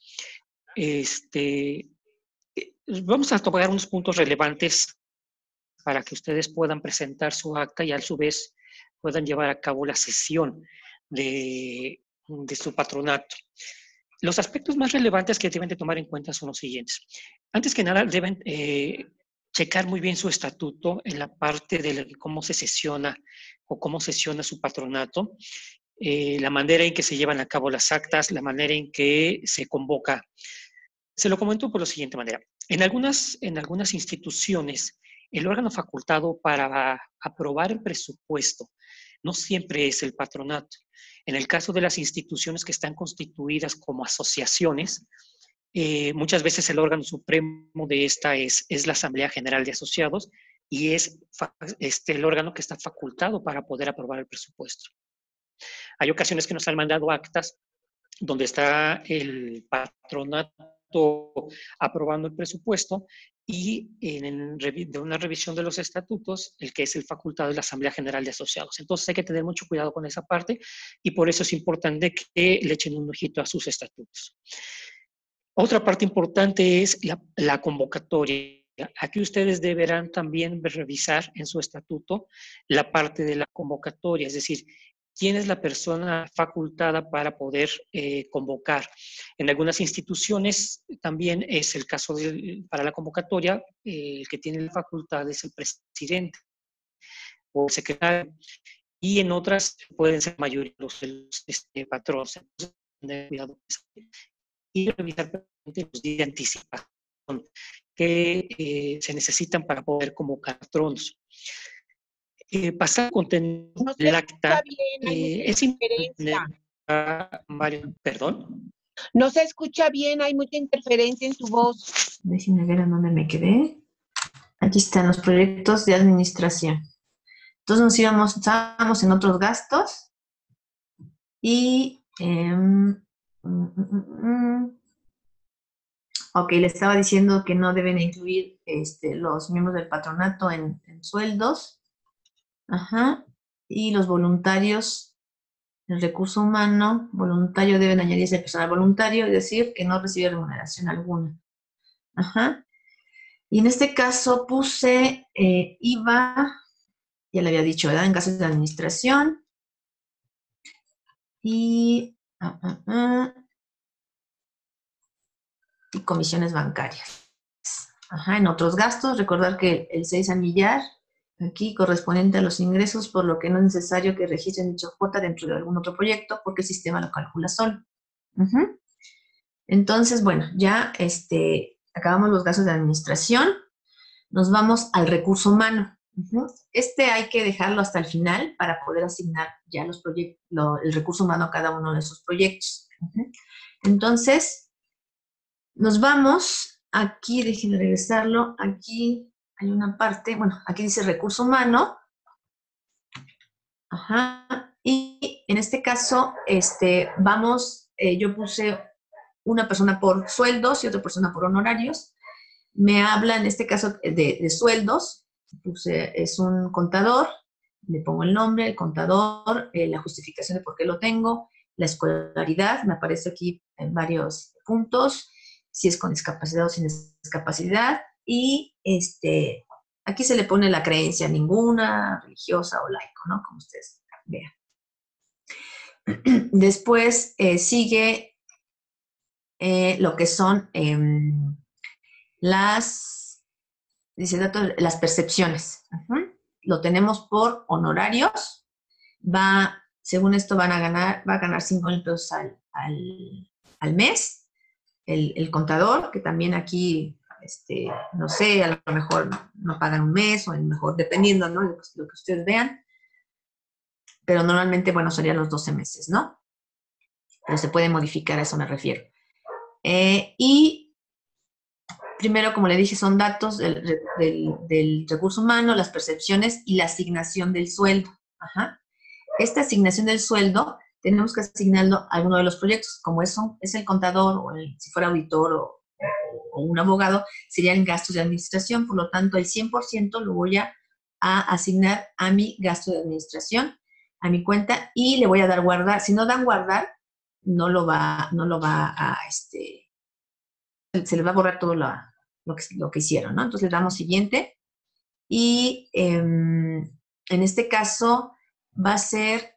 Vamos a tocar unos puntos relevantes para que ustedes puedan presentar su acta y a su vez puedan llevar a cabo la sesión de su patronato. Los aspectos más relevantes que deben de tomar en cuenta son los siguientes. Antes que nada, deben checar muy bien su estatuto en la parte de cómo se sesiona o cómo sesiona su patronato, la manera en que se llevan a cabo las actas, la manera en que se convoca. Se lo comento por la siguiente manera. En algunas instituciones, el órgano facultado para aprobar el presupuesto no siempre es el patronato. En el caso de las instituciones que están constituidas como asociaciones, muchas veces el órgano supremo de esta es la Asamblea General de Asociados y es el órgano que está facultado para poder aprobar el presupuesto. Hay ocasiones que nos han mandado actas donde está el patronato aprobando el presupuesto y de una revisión de los estatutos, el que es el facultado es la Asamblea General de Asociados. Entonces hay que tener mucho cuidado con esa parte y por eso es importante que le echen un ojito a sus estatutos. Otra parte importante es la convocatoria. Aquí ustedes deberán también revisar en su estatuto la parte de la convocatoria, es decir, quién es la persona facultada para poder convocar. En algunas instituciones también es el caso para la convocatoria, el que tiene la facultad es el presidente o el secretario, y en otras pueden ser mayoría los patrones. Entonces, tener cuidado y revisar los días de anticipación que se necesitan para poder convocar patronos. Pasar contenido del acta es importante. Perdón. No se escucha bien, hay mucha interferencia en su voz. Déjenme ver a dónde me quedé. Aquí están los proyectos de administración. Entonces estábamos en otros gastos y ok, le estaba diciendo que no deben incluir los miembros del patronato en sueldos. Ajá. Y los voluntarios, el recurso humano, voluntario deben añadirse el personal voluntario, es decir, que no recibe remuneración alguna. Ajá. Y en este caso puse IVA, ya le había dicho, ¿verdad? En gastos de administración. Y comisiones bancarias. Ajá, en otros gastos, recordar que el 6 anillar, aquí correspondiente a los ingresos, por lo que no es necesario que registren dicha cuota dentro de algún otro proyecto, porque el sistema lo calcula solo. Entonces, bueno, ya acabamos los gastos de administración, nos vamos al recurso humano. Hay que dejarlo hasta el final para poder asignar ya el recurso humano a cada uno de esos proyectos. Entonces, nos vamos, aquí, déjenme regresarlo, aquí hay una parte, bueno, aquí dice recurso humano. Ajá, y en este caso, yo puse una persona por sueldos y otra persona por honorarios. Me habla en este caso de sueldos, es un contador le pongo el nombre, el contador, la justificación de por qué lo tengo, la escolaridad, me aparece aquí en varios puntos, si es con discapacidad o sin discapacidad, y aquí se le pone la creencia, ninguna, religiosa o laico, ¿no? Como ustedes vean. Después sigue lo que son las percepciones. Lo tenemos por honorarios. Según esto va a ganar 5,000 pesos al mes. El contador, que también aquí, no sé, a lo mejor no pagan un mes, o a lo mejor dependiendo, ¿no? Lo que ustedes vean. Pero normalmente, bueno, serían los 12 meses, ¿no? Pero se puede modificar, a eso me refiero. Y primero, como le dije, son datos del recurso humano, las percepciones y la asignación del sueldo. Esta asignación del sueldo, tenemos que asignarlo a alguno de los proyectos. Como eso es el contador, o si fuera auditor o un abogado, serían gastos de administración. Por lo tanto, el 100% lo voy a asignar a mi gasto de administración, a mi cuenta, y le voy a dar guardar. Si no dan guardar, no lo va a, se le va a borrar todo lo que hicieron, ¿no? Entonces le damos siguiente, y en este caso va a ser,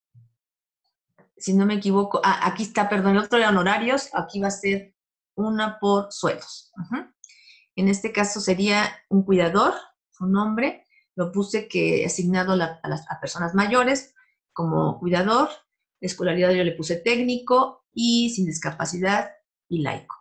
si no me equivoco, aquí está, perdón, el otro de honorarios, aquí va a ser una por sueldos. En este caso sería un cuidador, su nombre, lo puse que asignado a personas mayores como cuidador, escolaridad yo le puse técnico, y sin discapacidad y laico.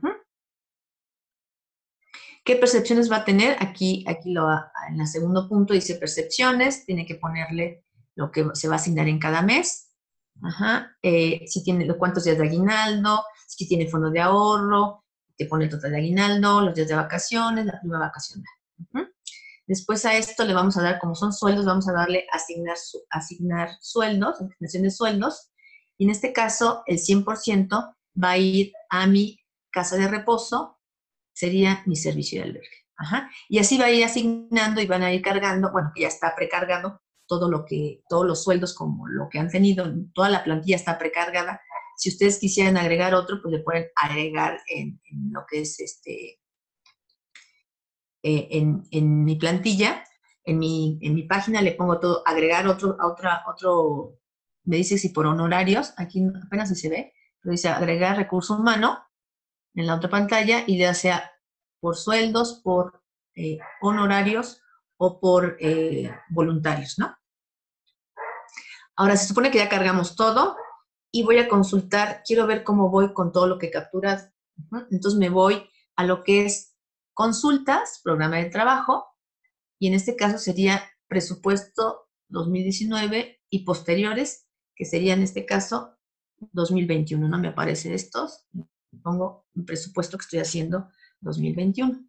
¿Qué percepciones va a tener? Aquí en el segundo punto dice percepciones, tiene que ponerle lo que se va a asignar en cada mes. Si tiene cuántos días de aguinaldo, si tiene fondo de ahorro, te pone el total de aguinaldo, los días de vacaciones, la prima vacacional. Después a esto le vamos a dar, como son sueldos, vamos a darle asignar sueldos, asignación de sueldos, y en este caso el 100% va a ir a mi casa de reposo, sería mi servicio de albergue. Y así va a ir asignando y van a ir cargando, bueno, que ya está precargado, todos los sueldos como lo que han tenido, toda la plantilla está precargada. Si ustedes quisieran agregar otro, pues le pueden agregar en lo que es en mi plantilla, en mi página le pongo todo, agregar otro, me dice si por honorarios, aquí apenas si se ve, pero dice agregar recurso humano en la otra pantalla, y ya sea por sueldos, por honorarios o por voluntarios, ¿no? Ahora se supone que ya cargamos todo, y voy a consultar, quiero ver cómo voy con todo lo que he capturado. Entonces me voy a lo que es consultas, programa de trabajo, y en este caso sería presupuesto 2019 y posteriores, que sería en este caso 2021, ¿no? Me aparece estos, pongo un presupuesto que estoy haciendo 2021.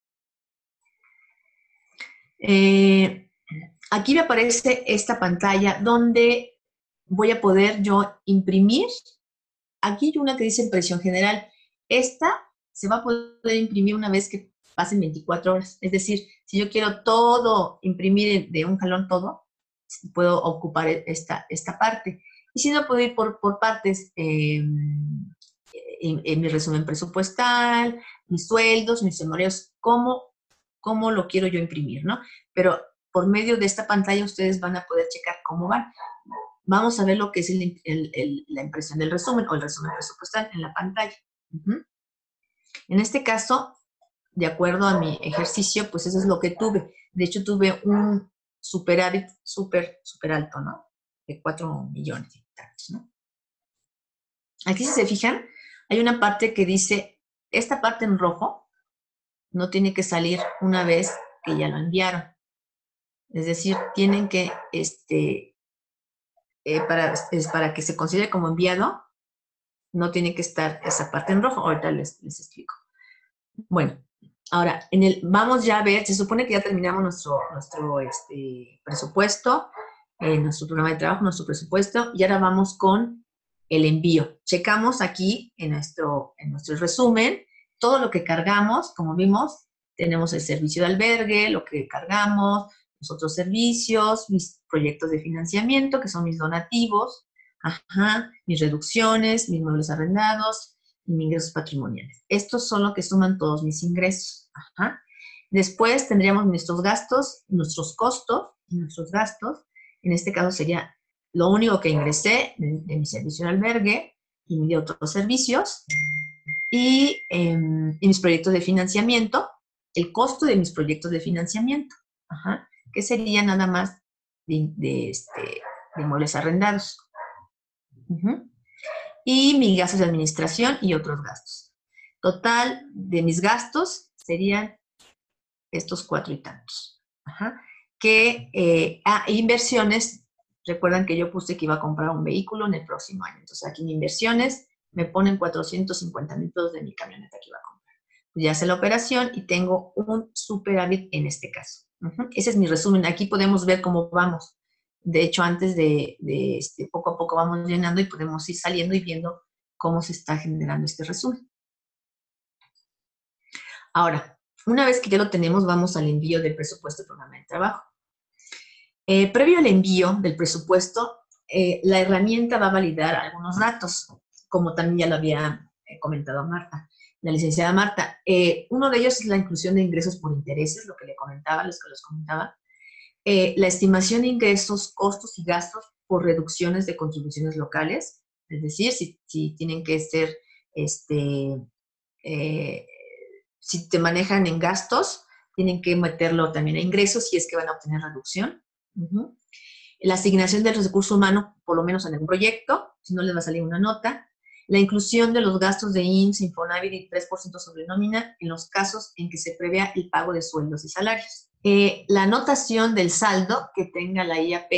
Aquí me aparece esta pantalla donde voy a poder yo imprimir. Aquí hay una que dice impresión general. Esta se va a poder imprimir una vez que pasen 24 horas. Es decir, si yo quiero todo, imprimir de un jalón todo, puedo ocupar esta parte. Y si no, puedo ir por partes, en mi resumen presupuestal, mis sueldos, mis honorarios, cómo lo quiero yo imprimir, ¿no? Pero por medio de esta pantalla ustedes van a poder checar cómo van. Vamos a ver lo que es la impresión del resumen o el resumen presupuestal en la pantalla. En este caso, de acuerdo a mi ejercicio, pues eso es lo que tuve. De hecho, tuve un superávit súper alto, ¿no? De 4 millones y tantos, ¿no? Aquí, si se fijan, hay una parte que dice, esta parte en rojo no tiene que salir una vez que ya lo enviaron. Es decir, tienen que, para que se considere como enviado, no tiene que estar esa parte en rojo. Ahorita les explico. Bueno, ahora, vamos ya a ver, se supone que ya terminamos nuestro presupuesto, nuestro programa de trabajo, nuestro presupuesto, y ahora vamos con el envío. Checamos aquí en nuestro resumen todo lo que cargamos. Como vimos, tenemos el servicio de albergue, lo que cargamos, los otros servicios, mis proyectos de financiamiento, que son mis donativos, mis reducciones, mis muebles arrendados y mis ingresos patrimoniales. Estos son los que suman todos mis ingresos. Después tendríamos nuestros gastos, nuestros costos y nuestros gastos. En este caso sería lo único que ingresé de mi servicio de albergue y de otros servicios. Y mis proyectos de financiamiento, el costo de mis proyectos de financiamiento, que sería nada más de muebles arrendados. Y mis gastos de administración y otros gastos. Total de mis gastos serían estos 4 y tantos. Inversiones, recuerdan que yo puse que iba a comprar un vehículo en el próximo año. Entonces aquí en inversiones me ponen 450,000 pesos de mi camioneta que iba a comprar. Pues ya hace la operación y tengo un superávit en este caso. Ese es mi resumen. Aquí podemos ver cómo vamos. De hecho, antes de poco a poco vamos llenando y podemos ir saliendo y viendo cómo se está generando este resumen. Ahora, una vez que ya lo tenemos, vamos al envío del presupuesto del programa de trabajo. Previo al envío del presupuesto, la herramienta va a validar algunos datos, como también ya lo había comentado Marta, la licenciada Marta. Uno de ellos es la inclusión de ingresos por intereses, lo que les comentaba. La estimación de ingresos, costos y gastos por reducciones de contribuciones locales, es decir, si tienen que ser, si te manejan en gastos, tienen que meterlo también a ingresos si es que van a obtener reducción. La asignación del recurso humano, por lo menos en el proyecto, si no les va a salir una nota. La inclusión de los gastos de IMSS, Infonavit y 3% sobre nómina en los casos en que se prevea el pago de sueldos y salarios. La anotación del saldo que tenga la IAP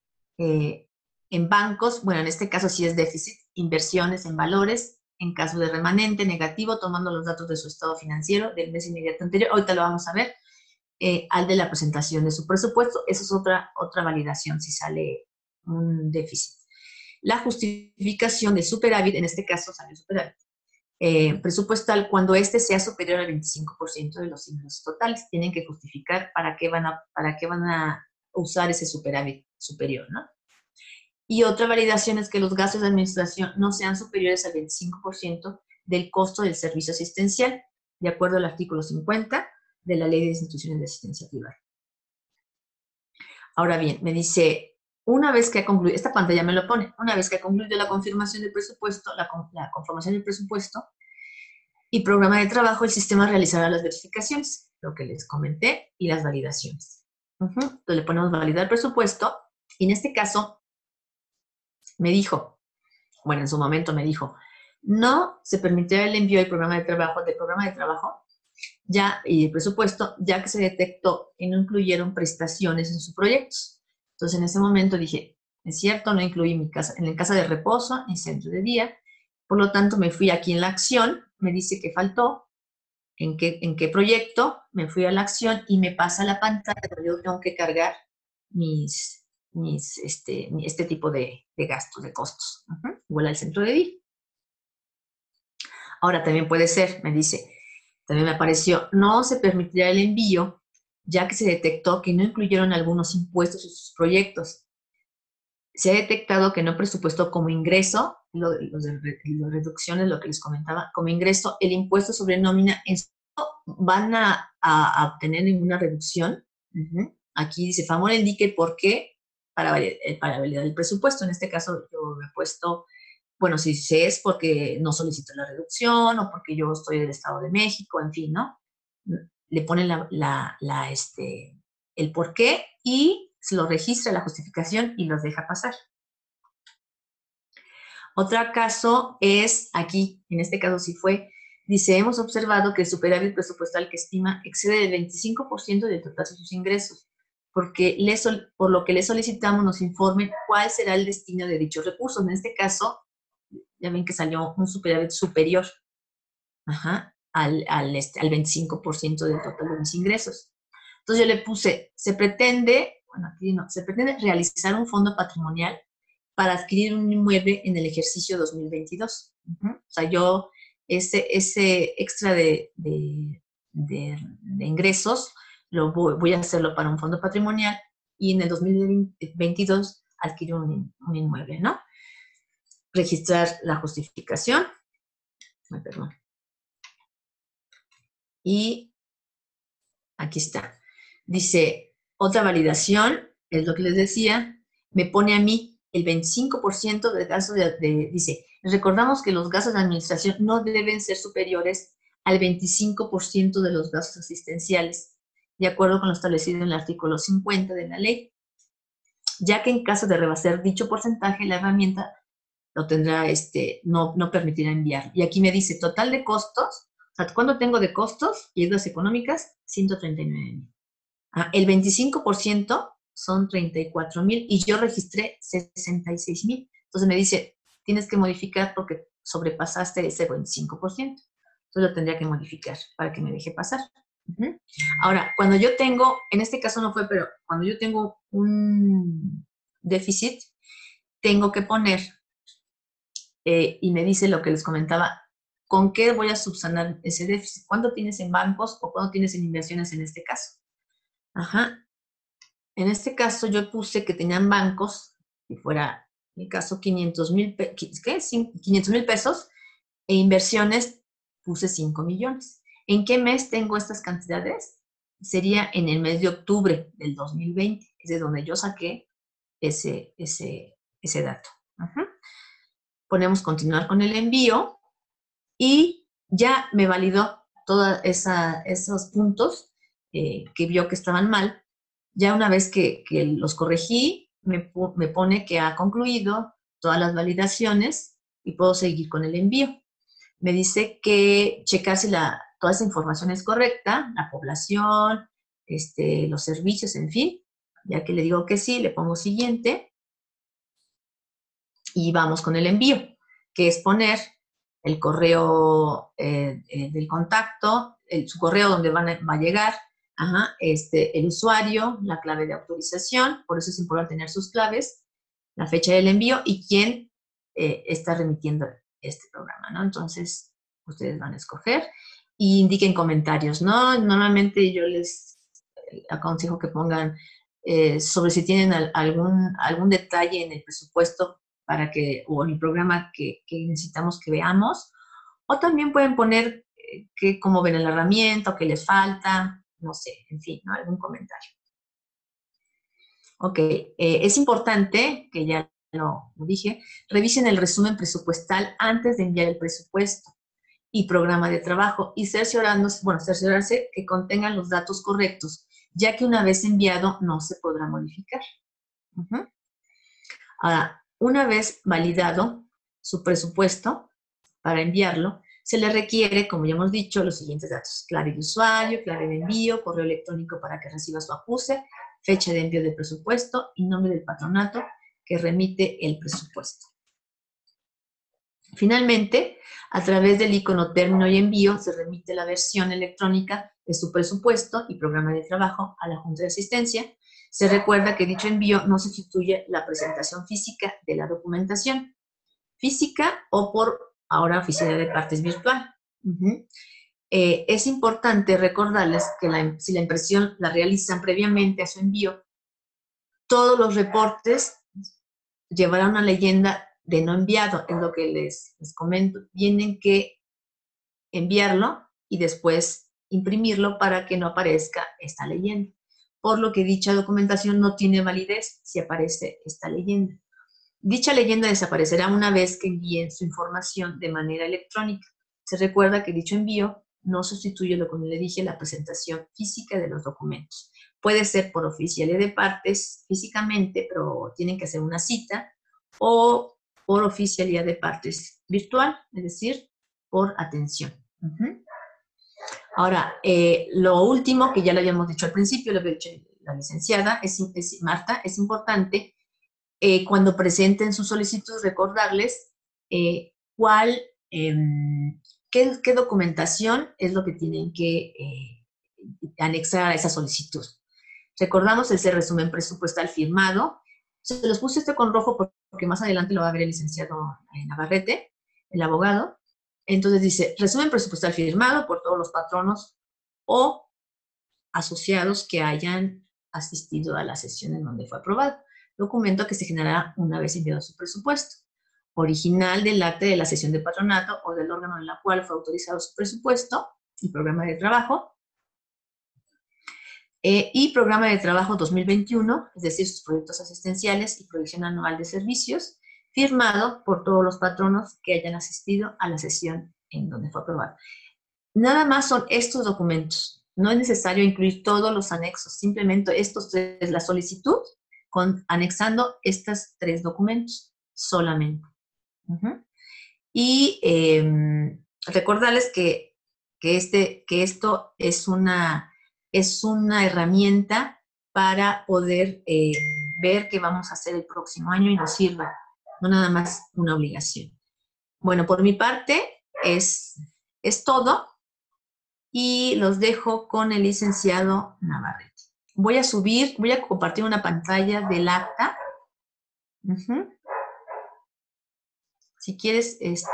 en bancos, bueno, en este caso sí es déficit, inversiones en valores, en caso de remanente negativo, tomando los datos de su estado financiero del mes inmediato anterior, ahorita lo vamos a ver, al de la presentación de su presupuesto. Eso es otra validación si sale un déficit. La justificación de superávit, en este caso sale superávit presupuestal, cuando este sea superior al 25% de los ingresos totales. Tienen que justificar para qué van a usar ese superávit superior, ¿no? Y otra validación es que los gastos de administración no sean superiores al 25% del costo del servicio asistencial, de acuerdo al artículo 50 de la Ley de Instituciones de Asistencia Privada. Ahora bien, me dice, una vez que ha concluido, esta pantalla me lo pone, una vez que ha concluido la confirmación del presupuesto, la conformación del presupuesto y programa de trabajo, el sistema realizará las verificaciones, lo que les comenté, y las validaciones. Entonces le ponemos validar presupuesto, y en este caso me dijo, bueno, en su momento me dijo, no se permitirá el envío del programa de trabajo ya, y el presupuesto, ya que se detectó que no incluyeron prestaciones en sus proyectos. Entonces, en ese momento dije, es cierto, no incluí en la casa de reposo, en centro de día, por lo tanto, me fui aquí en la acción, me dice que faltó, en qué proyecto, me fui a la acción y me pasa la pantalla donde yo tengo que cargar este tipo de gastos, de costos. Igual al centro de día. Ahora, también puede ser, me dice, también me apareció, no se permitirá el envío, ya que se detectó que no incluyeron algunos impuestos en sus proyectos. Se ha detectado que no presupuestó como ingreso, las reducciones, lo que les comentaba, como ingreso, el impuesto sobre nómina, van a obtener ninguna reducción. Aquí dice, favor indique por qué para validar el presupuesto. En este caso yo me he puesto, bueno, si es porque no solicito la reducción o porque yo estoy del Estado de México, en fin, ¿no? Le ponen el por qué y se lo registra la justificación y los deja pasar. Otro caso es aquí, en este caso sí fue, dice, hemos observado que el superávit presupuestal que estima excede el 25% del total de sus ingresos, por lo que le solicitamos nos informe cuál será el destino de dichos recursos. En este caso, ya ven que salió un superávit superior al 25% del total de mis ingresos. Entonces yo le puse, se pretende realizar un fondo patrimonial para adquirir un inmueble en el ejercicio 2022. O sea, yo ese extra de ingresos voy a hacerlo para un fondo patrimonial y en el 2022 adquirir un inmueble, ¿no? Registrar la justificación. Perdón. Y aquí está. Dice, otra validación, es lo que les decía, me pone a mí el 25% de gastos dice, recordamos que los gastos de administración no deben ser superiores al 25% de los gastos asistenciales, de acuerdo con lo establecido en el artículo 50 de la ley, ya que en caso de rebasar dicho porcentaje, la herramienta lo tendrá, no permitirá enviar. Y aquí me dice, total de costos, o sea, ¿cuánto tengo de costos y ayudas económicas? 139,000. El 25% son 34,000 y yo registré 66,000. Entonces me dice, tienes que modificar porque sobrepasaste ese 25%. Entonces lo tendría que modificar para que me deje pasar. Ahora, cuando yo tengo, en este caso no fue, pero cuando yo tengo un déficit, tengo que poner, y me dice lo que les comentaba, ¿con qué voy a subsanar ese déficit? ¿Cuánto tienes en bancos o cuánto tienes en inversiones en este caso? En este caso yo puse que tenían bancos, si fuera en mi caso 500,000 pesos, e inversiones puse 5 millones. ¿En qué mes tengo estas cantidades? Sería en el mes de octubre del 2020, es de donde yo saqué ese dato. Ponemos continuar con el envío y ya me validó todos esos puntos que vio que estaban mal. Ya una vez que los corregí, me pone que ha concluido todas las validaciones y puedo seguir con el envío. Me dice que checar si toda esa información es correcta, la población, los servicios, en fin. Ya que le digo que sí, le pongo siguiente y vamos con el envío, que es poner el correo del contacto, su correo donde va a llegar, el usuario, la clave de autorización, por eso es importante tener sus claves, la fecha del envío y quién está remitiendo este programa, ¿no? Entonces, ustedes van a escoger y indiquen comentarios, ¿no? Normalmente yo les aconsejo que pongan sobre si tienen algún detalle en el presupuesto o en el programa que necesitamos que veamos, o también pueden poner cómo ven la herramienta o qué les falta, no sé, en fin, ¿no? Algún comentario. Ok, es importante, que ya lo dije, revisen el resumen presupuestal antes de enviar el presupuesto y programa de trabajo y cerciorarse que contengan los datos correctos, ya que una vez enviado no se podrá modificar. Ahora, una vez validado su presupuesto para enviarlo, se le requiere, como ya hemos dicho, los siguientes datos: clave de usuario, clave de envío, correo electrónico para que reciba su acuse, fecha de envío del presupuesto y nombre del patronato que remite el presupuesto. Finalmente, a través del icono término y envío, se remite la versión electrónica de su presupuesto y programa de trabajo a la Junta de Asistencia. Se recuerda que dicho envío no sustituye la presentación física de la documentación, física o por ahora oficina de partes virtual. Es importante recordarles que si la impresión la realizan previamente a su envío, todos los reportes llevarán una leyenda de no enviado, es lo que les comento. Tienen que enviarlo y después imprimirlo para que no aparezca esta leyenda, por lo que dicha documentación no tiene validez si aparece esta leyenda. Dicha leyenda desaparecerá una vez que envíen su información de manera electrónica. Se recuerda que dicho envío no sustituye, lo que le dije, la presentación física de los documentos. Puede ser por oficialía de partes físicamente, pero tienen que hacer una cita, o por oficialía de partes virtual, es decir, por atención. Ahora, lo último, que ya lo habíamos dicho al principio, lo había dicho la licenciada, Marta, es importante cuando presenten su solicitud recordarles qué documentación es lo que tienen que anexar a esa solicitud. Recordamos ese resumen presupuestal firmado. Se los puse con rojo porque más adelante lo va a ver el licenciado Navarrete, el abogado. Entonces dice, resumen presupuestal firmado por todos los patronos o asociados que hayan asistido a la sesión en donde fue aprobado. Documento que se generará una vez enviado su presupuesto. Original del acta de la sesión de patronato o del órgano en la cual fue autorizado su presupuesto y programa de trabajo. Y programa de trabajo 2021, es decir, sus proyectos asistenciales y proyección anual de servicios, firmado por todos los patronos que hayan asistido a la sesión en donde fue aprobado. Nada más son estos documentos. No es necesario incluir todos los anexos, simplemente estos tres, la solicitud, anexando estos 3 documentos solamente. Y recordarles que esto es una herramienta para poder ver qué vamos a hacer el próximo año y nos sirva, no nada más una obligación. Bueno, por mi parte es todo y los dejo con el licenciado Navarrete. Voy a compartir una pantalla del acta. Si quieres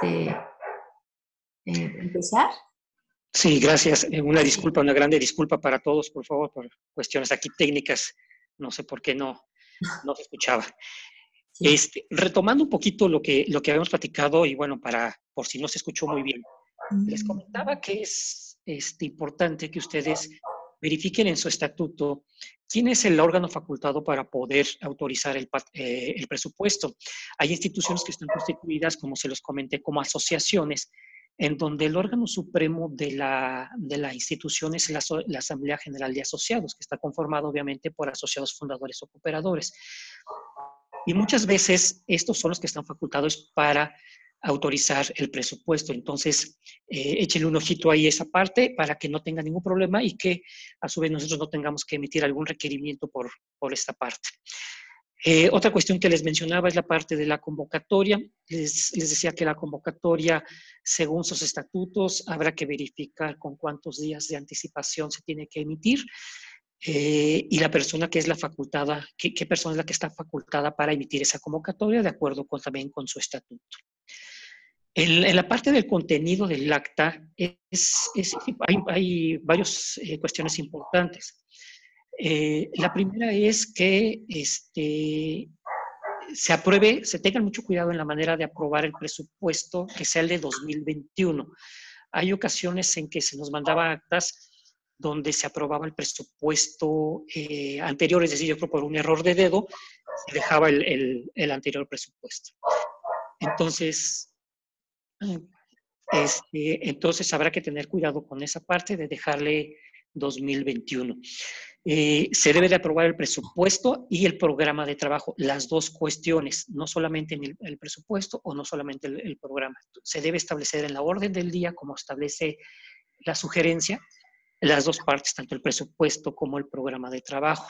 empezar. Sí, gracias. Una disculpa, una grande disculpa para todos, por favor, por cuestiones aquí técnicas. No sé por qué no se escuchaba. Sí. Retomando un poquito lo que habíamos platicado, y bueno, por si no se escuchó muy bien, les comentaba que es importante que ustedes verifiquen en su estatuto quién es el órgano facultado para poder autorizar el presupuesto. Hay instituciones que están constituidas, como se los comenté, como asociaciones, en donde el órgano supremo de la institución es la Asamblea General de Asociados, que está conformado obviamente por asociados fundadores o cooperadores. Y muchas veces estos son los que están facultados para autorizar el presupuesto. Entonces, échenle un ojito ahí a esa parte para que no tenga ningún problema y que a su vez nosotros no tengamos que emitir algún requerimiento por esta parte. Otra cuestión que les mencionaba es la parte de la convocatoria. Les decía que la convocatoria, según sus estatutos, habrá que verificar con cuántos días de anticipación se tiene que emitir. Y la persona que es la facultada, qué persona es la que está facultada para emitir esa convocatoria, de acuerdo también con su estatuto. En la parte del contenido del acta hay varias cuestiones importantes. La primera es que se tengan mucho cuidado en la manera de aprobar el presupuesto que sea el de 2021. Hay ocasiones en que se nos mandaba actas donde se aprobaba el presupuesto anterior, es decir, yo creo por un error de dedo, se dejaba el anterior presupuesto. Entonces habrá que tener cuidado con esa parte de dejarle 2021. Se debe de aprobar el presupuesto y el programa de trabajo, las dos cuestiones, no solamente en el presupuesto o no solamente el programa. Se debe establecer en la orden del día, como establece la sugerencia, las dos partes, tanto el presupuesto como el programa de trabajo.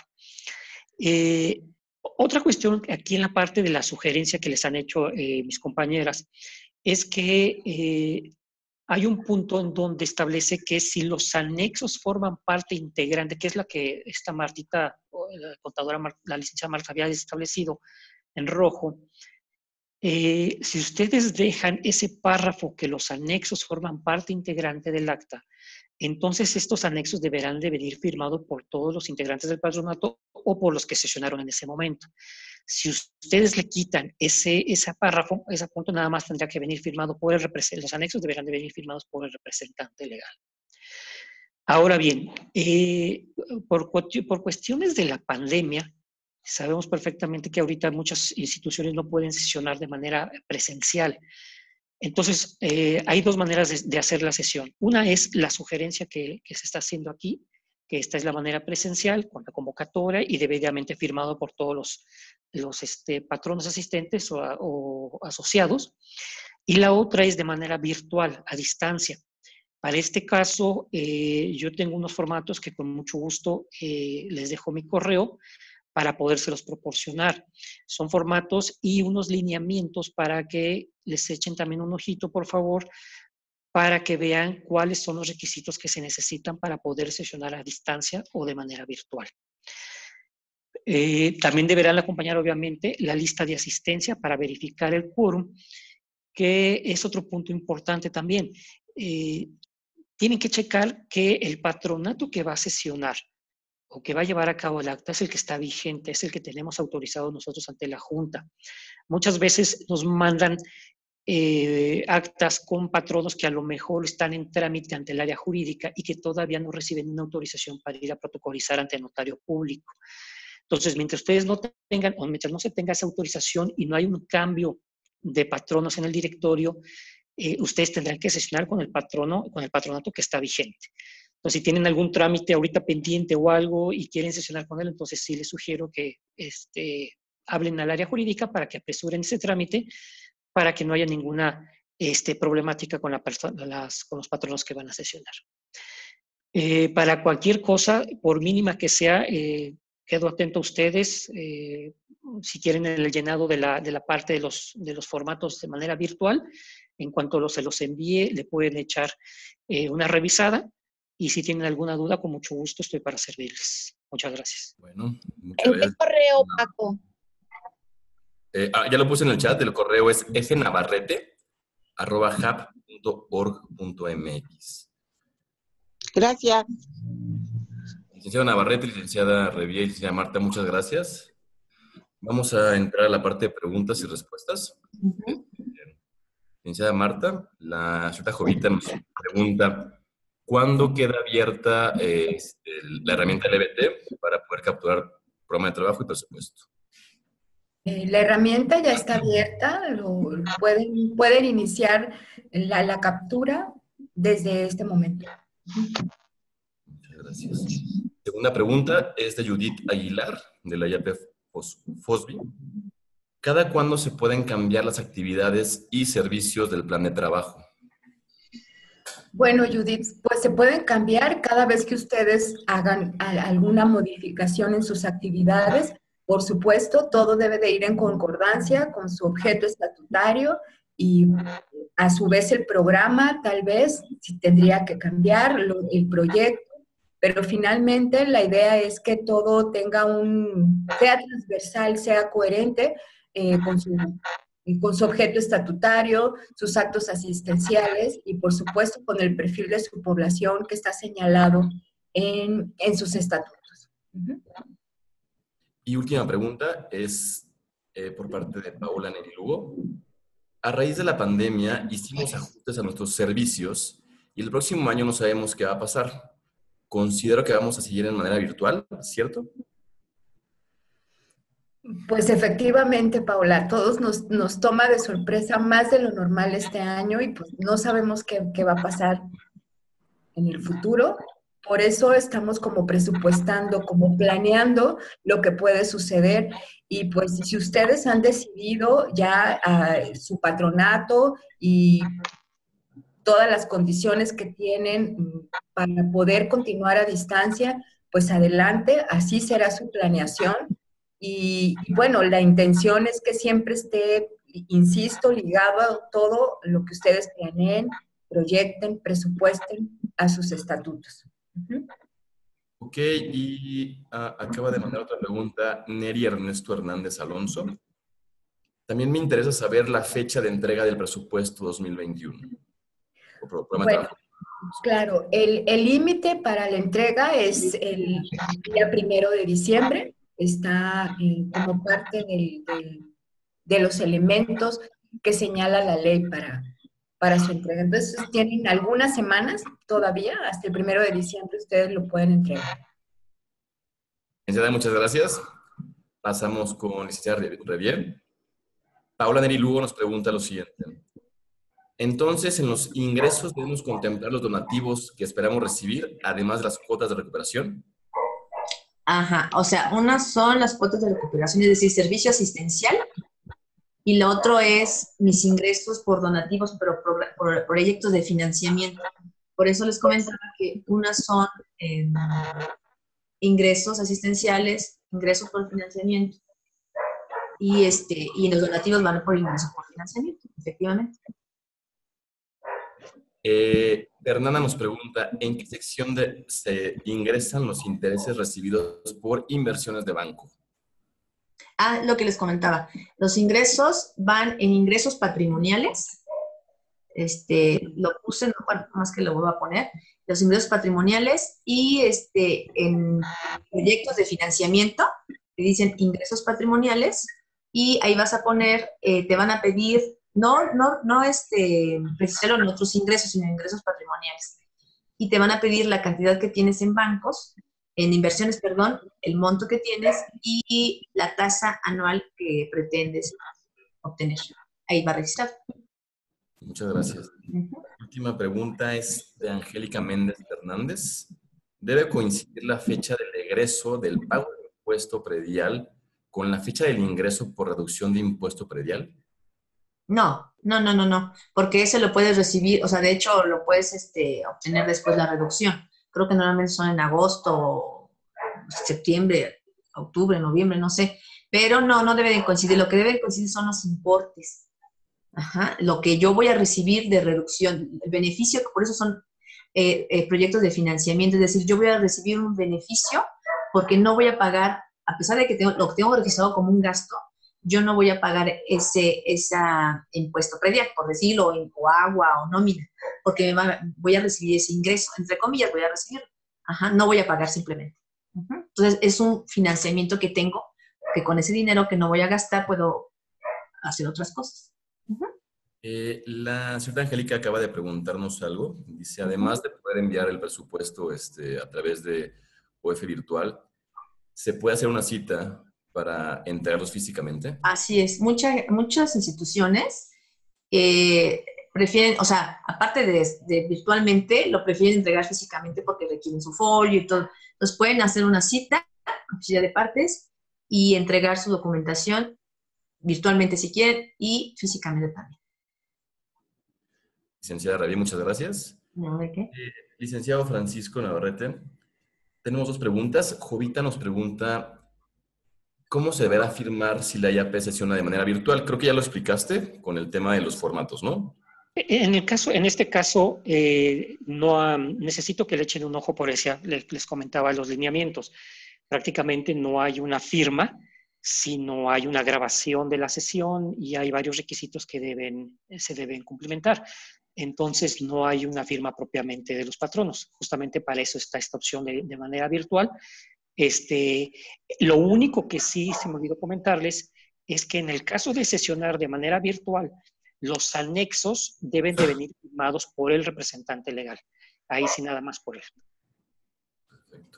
Otra cuestión aquí en la parte de la sugerencia que les han hecho mis compañeras es que hay un punto en donde establece que si los anexos forman parte integrante, que es la que esta Martita, la contadora, la licenciada Marta había establecido en rojo, si ustedes dejan ese párrafo que los anexos forman parte integrante del acta, entonces estos anexos deberán de venir firmados por todos los integrantes del patronato o por los que sesionaron en ese momento. Si ustedes le quitan ese párrafo, ese punto nada más tendrá que venir firmado por el representante, los anexos deberán de venir firmados por el representante legal. Ahora bien, por cuestiones de la pandemia, sabemos perfectamente que ahorita muchas instituciones no pueden sesionar de manera presencial. Entonces, hay dos maneras de hacer la sesión. Una es la sugerencia que se está haciendo aquí, que esta es la manera presencial, con la convocatoria y debidamente firmado por todos los patronos asistentes o asociados. Y la otra es de manera virtual, a distancia. Para este caso, yo tengo unos formatos que con mucho gusto les dejo mi correo para podérselos proporcionar. Son formatos y unos lineamientos para que les echen también un ojito, por favor, para que vean cuáles son los requisitos que se necesitan para poder sesionar a distancia o de manera virtual. También deberán acompañar, obviamente, la lista de asistencia para verificar el quórum, que es otro punto importante también. Tienen que checar que el patronato que va a sesionar o que va a llevar a cabo el acta es el que está vigente, es el que tenemos autorizado nosotros ante la Junta. Muchas veces nos mandan actas con patronos que a lo mejor están en trámite ante el área jurídica y que todavía no reciben una autorización para ir a protocolizar ante el notario público. Entonces, mientras ustedes no tengan, o mientras no se tenga esa autorización y no hay un cambio de patronos en el directorio, ustedes tendrán que sesionar con el patronato que está vigente. Entonces, si tienen algún trámite ahorita pendiente o algo y quieren sesionar con él, entonces sí les sugiero que hablen al área jurídica para que apresuren ese trámite, para que no haya ninguna problemática con los patronos que van a sesionar. Para cualquier cosa, por mínima que sea, quedo atento a ustedes. Si quieren el llenado de la parte de los formatos de manera virtual, en cuanto se los envíe, le pueden echar una revisada. Y si tienen alguna duda, con mucho gusto estoy para servirles. Muchas gracias. Bueno, muchas ¿En gracias. qué correo, Paco? Ya lo puse en el chat, el correo es fnavarrete@hub.org.mx. Gracias. Licenciada Navarrete, licenciada Revier y licenciada Marta, muchas gracias. Vamos a entrar a la parte de preguntas y respuestas. Licenciada Marta, la señorita Jovita nos pregunta, ¿cuándo queda abierta la herramienta LBT para poder capturar programa de trabajo y presupuesto? La herramienta ya está abierta, pueden iniciar la captura desde este momento. Muchas gracias. Segunda pregunta es de Judith Aguilar, de la IAP FOSBI. ¿Cada cuándo se pueden cambiar las actividades y servicios del plan de trabajo? Bueno, Judith, pues se pueden cambiar cada vez que ustedes hagan alguna modificación en sus actividades. Por supuesto, todo debe de ir en concordancia con su objeto estatutario y a su vez el programa tal vez si tendría que cambiar el proyecto, pero finalmente la idea es que todo sea transversal, sea coherente con su objeto estatutario, sus actos asistenciales y por supuesto con el perfil de su población que está señalado en sus estatutos. Y última pregunta es por parte de Paola Neri Lugo. A raíz de la pandemia hicimos ajustes a nuestros servicios y el próximo año no sabemos qué va a pasar. Considero que vamos a seguir en manera virtual, ¿cierto? Pues efectivamente, Paola, todos nos toma de sorpresa más de lo normal este año y pues no sabemos qué va a pasar en el futuro. Por eso estamos como presupuestando, como planeando lo que puede suceder. Y pues si ustedes han decidido ya su patronato y todas las condiciones que tienen para poder continuar a distancia, pues adelante, así será su planeación. Y bueno, la intención es que siempre esté, insisto, ligado a todo lo que ustedes planeen, proyecten, presupuesten a sus estatutos. Ok, y acaba de mandar otra pregunta Neri Ernesto Hernández Alonso. También me interesa saber la fecha de entrega del presupuesto 2021. Bueno, claro, el límite para la entrega es el día 1 de diciembre. Está como parte de los elementos que señala la ley para su entrega. Entonces, tienen algunas semanas todavía, hasta el 1 de diciembre ustedes lo pueden entregar. Licenciada, muchas gracias. Pasamos con licenciada Revier. Paola Neri Lugo nos pregunta lo siguiente. Entonces, en los ingresos debemos contemplar los donativos que esperamos recibir, además de las cuotas de recuperación. Ajá, o sea, unas son las cuotas de recuperación, es decir, servicio asistencial, y lo otro es mis ingresos por donativos, pero por proyectos de financiamiento. Por eso les comentaba que unas son ingresos asistenciales, ingresos por financiamiento, y los donativos van por ingresos por financiamiento, efectivamente. Fernanda nos pregunta, ¿en qué sección se ingresan los intereses recibidos por inversiones de banco? Lo que les comentaba. Los ingresos van en ingresos patrimoniales. Lo puse, no, bueno, más que lo vuelvo a poner. Los ingresos patrimoniales y en proyectos de financiamiento, que dicen ingresos patrimoniales, y ahí vas a poner, te van a pedir, no precisarlo en otros ingresos, sino ingresos patrimoniales. Y te van a pedir la cantidad que tienes en bancos, en inversiones, perdón, el monto que tienes y la tasa anual que pretendes obtener. Ahí va registrado. Muchas gracias. Última pregunta es de Angélica Méndez Fernández. ¿Debe coincidir la fecha del egreso del pago del impuesto predial con la fecha del ingreso por reducción de impuesto predial? No, porque ese lo puedes recibir, o sea, de hecho lo puedes obtener después la reducción. Creo que normalmente son en agosto, septiembre, octubre, noviembre, no sé, pero no deben coincidir. Lo que deben coincidir son los importes. Ajá, lo que yo voy a recibir de reducción, el beneficio, por eso son proyectos de financiamiento, es decir, yo voy a recibir un beneficio porque no voy a pagar, a pesar de que lo que tengo registrado como un gasto, yo no voy a pagar ese impuesto predial, por decirlo, o agua o nómina, porque voy a recibir ese ingreso, entre comillas, voy a recibirlo. Ajá, no voy a pagar simplemente. Entonces, es un financiamiento que tengo, que con ese dinero que no voy a gastar puedo hacer otras cosas. La señora Angélica acaba de preguntarnos algo. Dice, además de poder enviar el presupuesto a través de OF Virtual, ¿se puede hacer una cita para entregarlos físicamente? Así es. Muchas instituciones prefieren, o sea, aparte de virtualmente, lo prefieren entregar físicamente porque requieren su folio y todo. Entonces pueden hacer una cita, oficina de partes, y entregar su documentación virtualmente si quieren y físicamente también. Licenciada Ravi, muchas gracias. ¿No? ¿De qué? Licenciado Francisco Navarrete, tenemos dos preguntas. Jovita nos pregunta, ¿cómo se deberá firmar si la IAP sesiona de manera virtual? Creo que ya lo explicaste con el tema de los formatos, ¿no? En este caso, necesito que le echen un ojo por ese, les comentaba los lineamientos. Prácticamente no hay una firma, sino hay una grabación de la sesión y hay varios requisitos que se deben cumplimentar. Entonces, no hay una firma propiamente de los patronos. Justamente para eso está esta opción de manera virtual. Lo único que sí se me olvidó comentarles es que en el caso de sesionar de manera virtual, los anexos deben de venir firmados por el representante legal. Ahí sí nada más por él. Perfecto.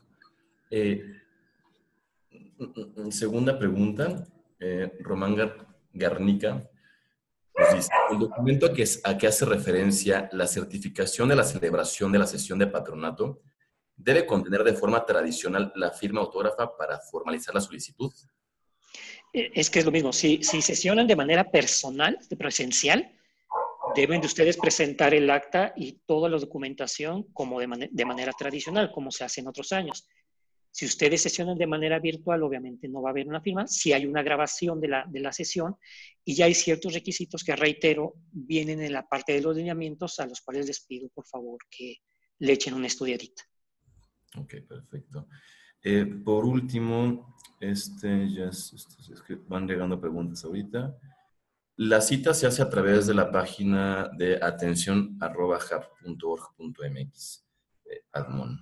Segunda pregunta, Román Garnica nos dice, el documento a que hace referencia la certificación de la celebración de la sesión de patronato debe contener de forma tradicional la firma autógrafa para formalizar la solicitud. Es que es lo mismo, si sesionan de manera personal, presencial, deben de ustedes presentar el acta y toda la documentación como de manera tradicional, como se hace en otros años. Si ustedes sesionan de manera virtual, obviamente no va a haber una firma. Si hay una grabación de la sesión y ya hay ciertos requisitos que, reitero, vienen en la parte de los lineamientos a los cuales les pido, por favor, que le echen una estudiadita. Ok, perfecto. Por último, es que van llegando preguntas ahorita. La cita se hace a través de la página de atención@hub.org.mx. Admon.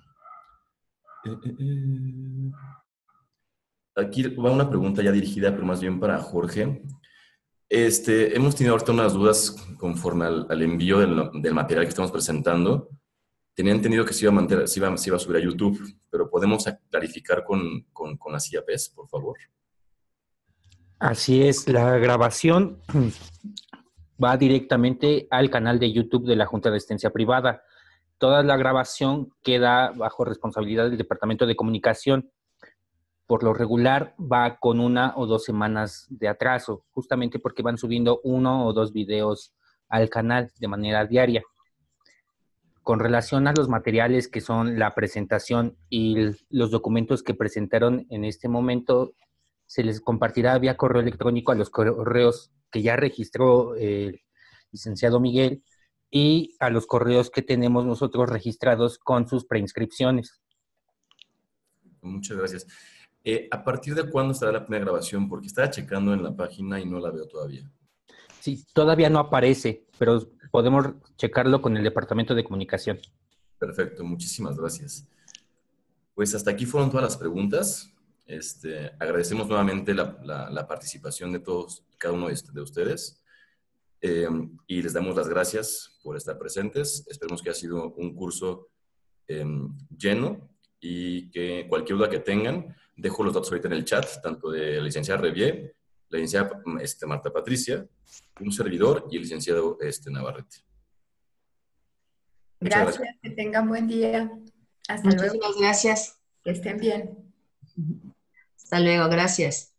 Aquí va una pregunta ya dirigida, pero más bien para Jorge. Hemos tenido ahorita unas dudas conforme al envío del material que estamos presentando. Tenía entendido que se iba a subir a YouTube, pero ¿podemos clarificar con las IAPs, por favor? Así es, la grabación va directamente al canal de YouTube de la Junta de Asistencia Privada. Toda la grabación queda bajo responsabilidad del Departamento de Comunicación. Por lo regular va con 1 o 2 semanas de atraso, justamente porque van subiendo 1 o 2 videos al canal de manera diaria. Con relación a los materiales que son la presentación y los documentos que presentaron en este momento, se les compartirá vía correo electrónico a los correos que ya registró el licenciado Miguel y a los correos que tenemos nosotros registrados con sus preinscripciones. Muchas gracias. ¿A partir de cuándo estará la primera grabación? Porque estaba checando en la página y no la veo todavía. Sí, todavía no aparece, pero podemos checarlo con el Departamento de Comunicación. Perfecto, muchísimas gracias. Pues hasta aquí fueron todas las preguntas. Agradecemos nuevamente la participación de todos, cada uno de ustedes. Y les damos las gracias por estar presentes. Esperemos que haya sido un curso lleno y que cualquier duda que tengan, dejo los datos ahorita en el chat, tanto de la licenciada Revier, la licenciada Marta Patricia, un servidor y el licenciado Navarrete. Gracias, que tengan buen día. Hasta luego. Muchísimas gracias. Que estén bien. Hasta luego, gracias.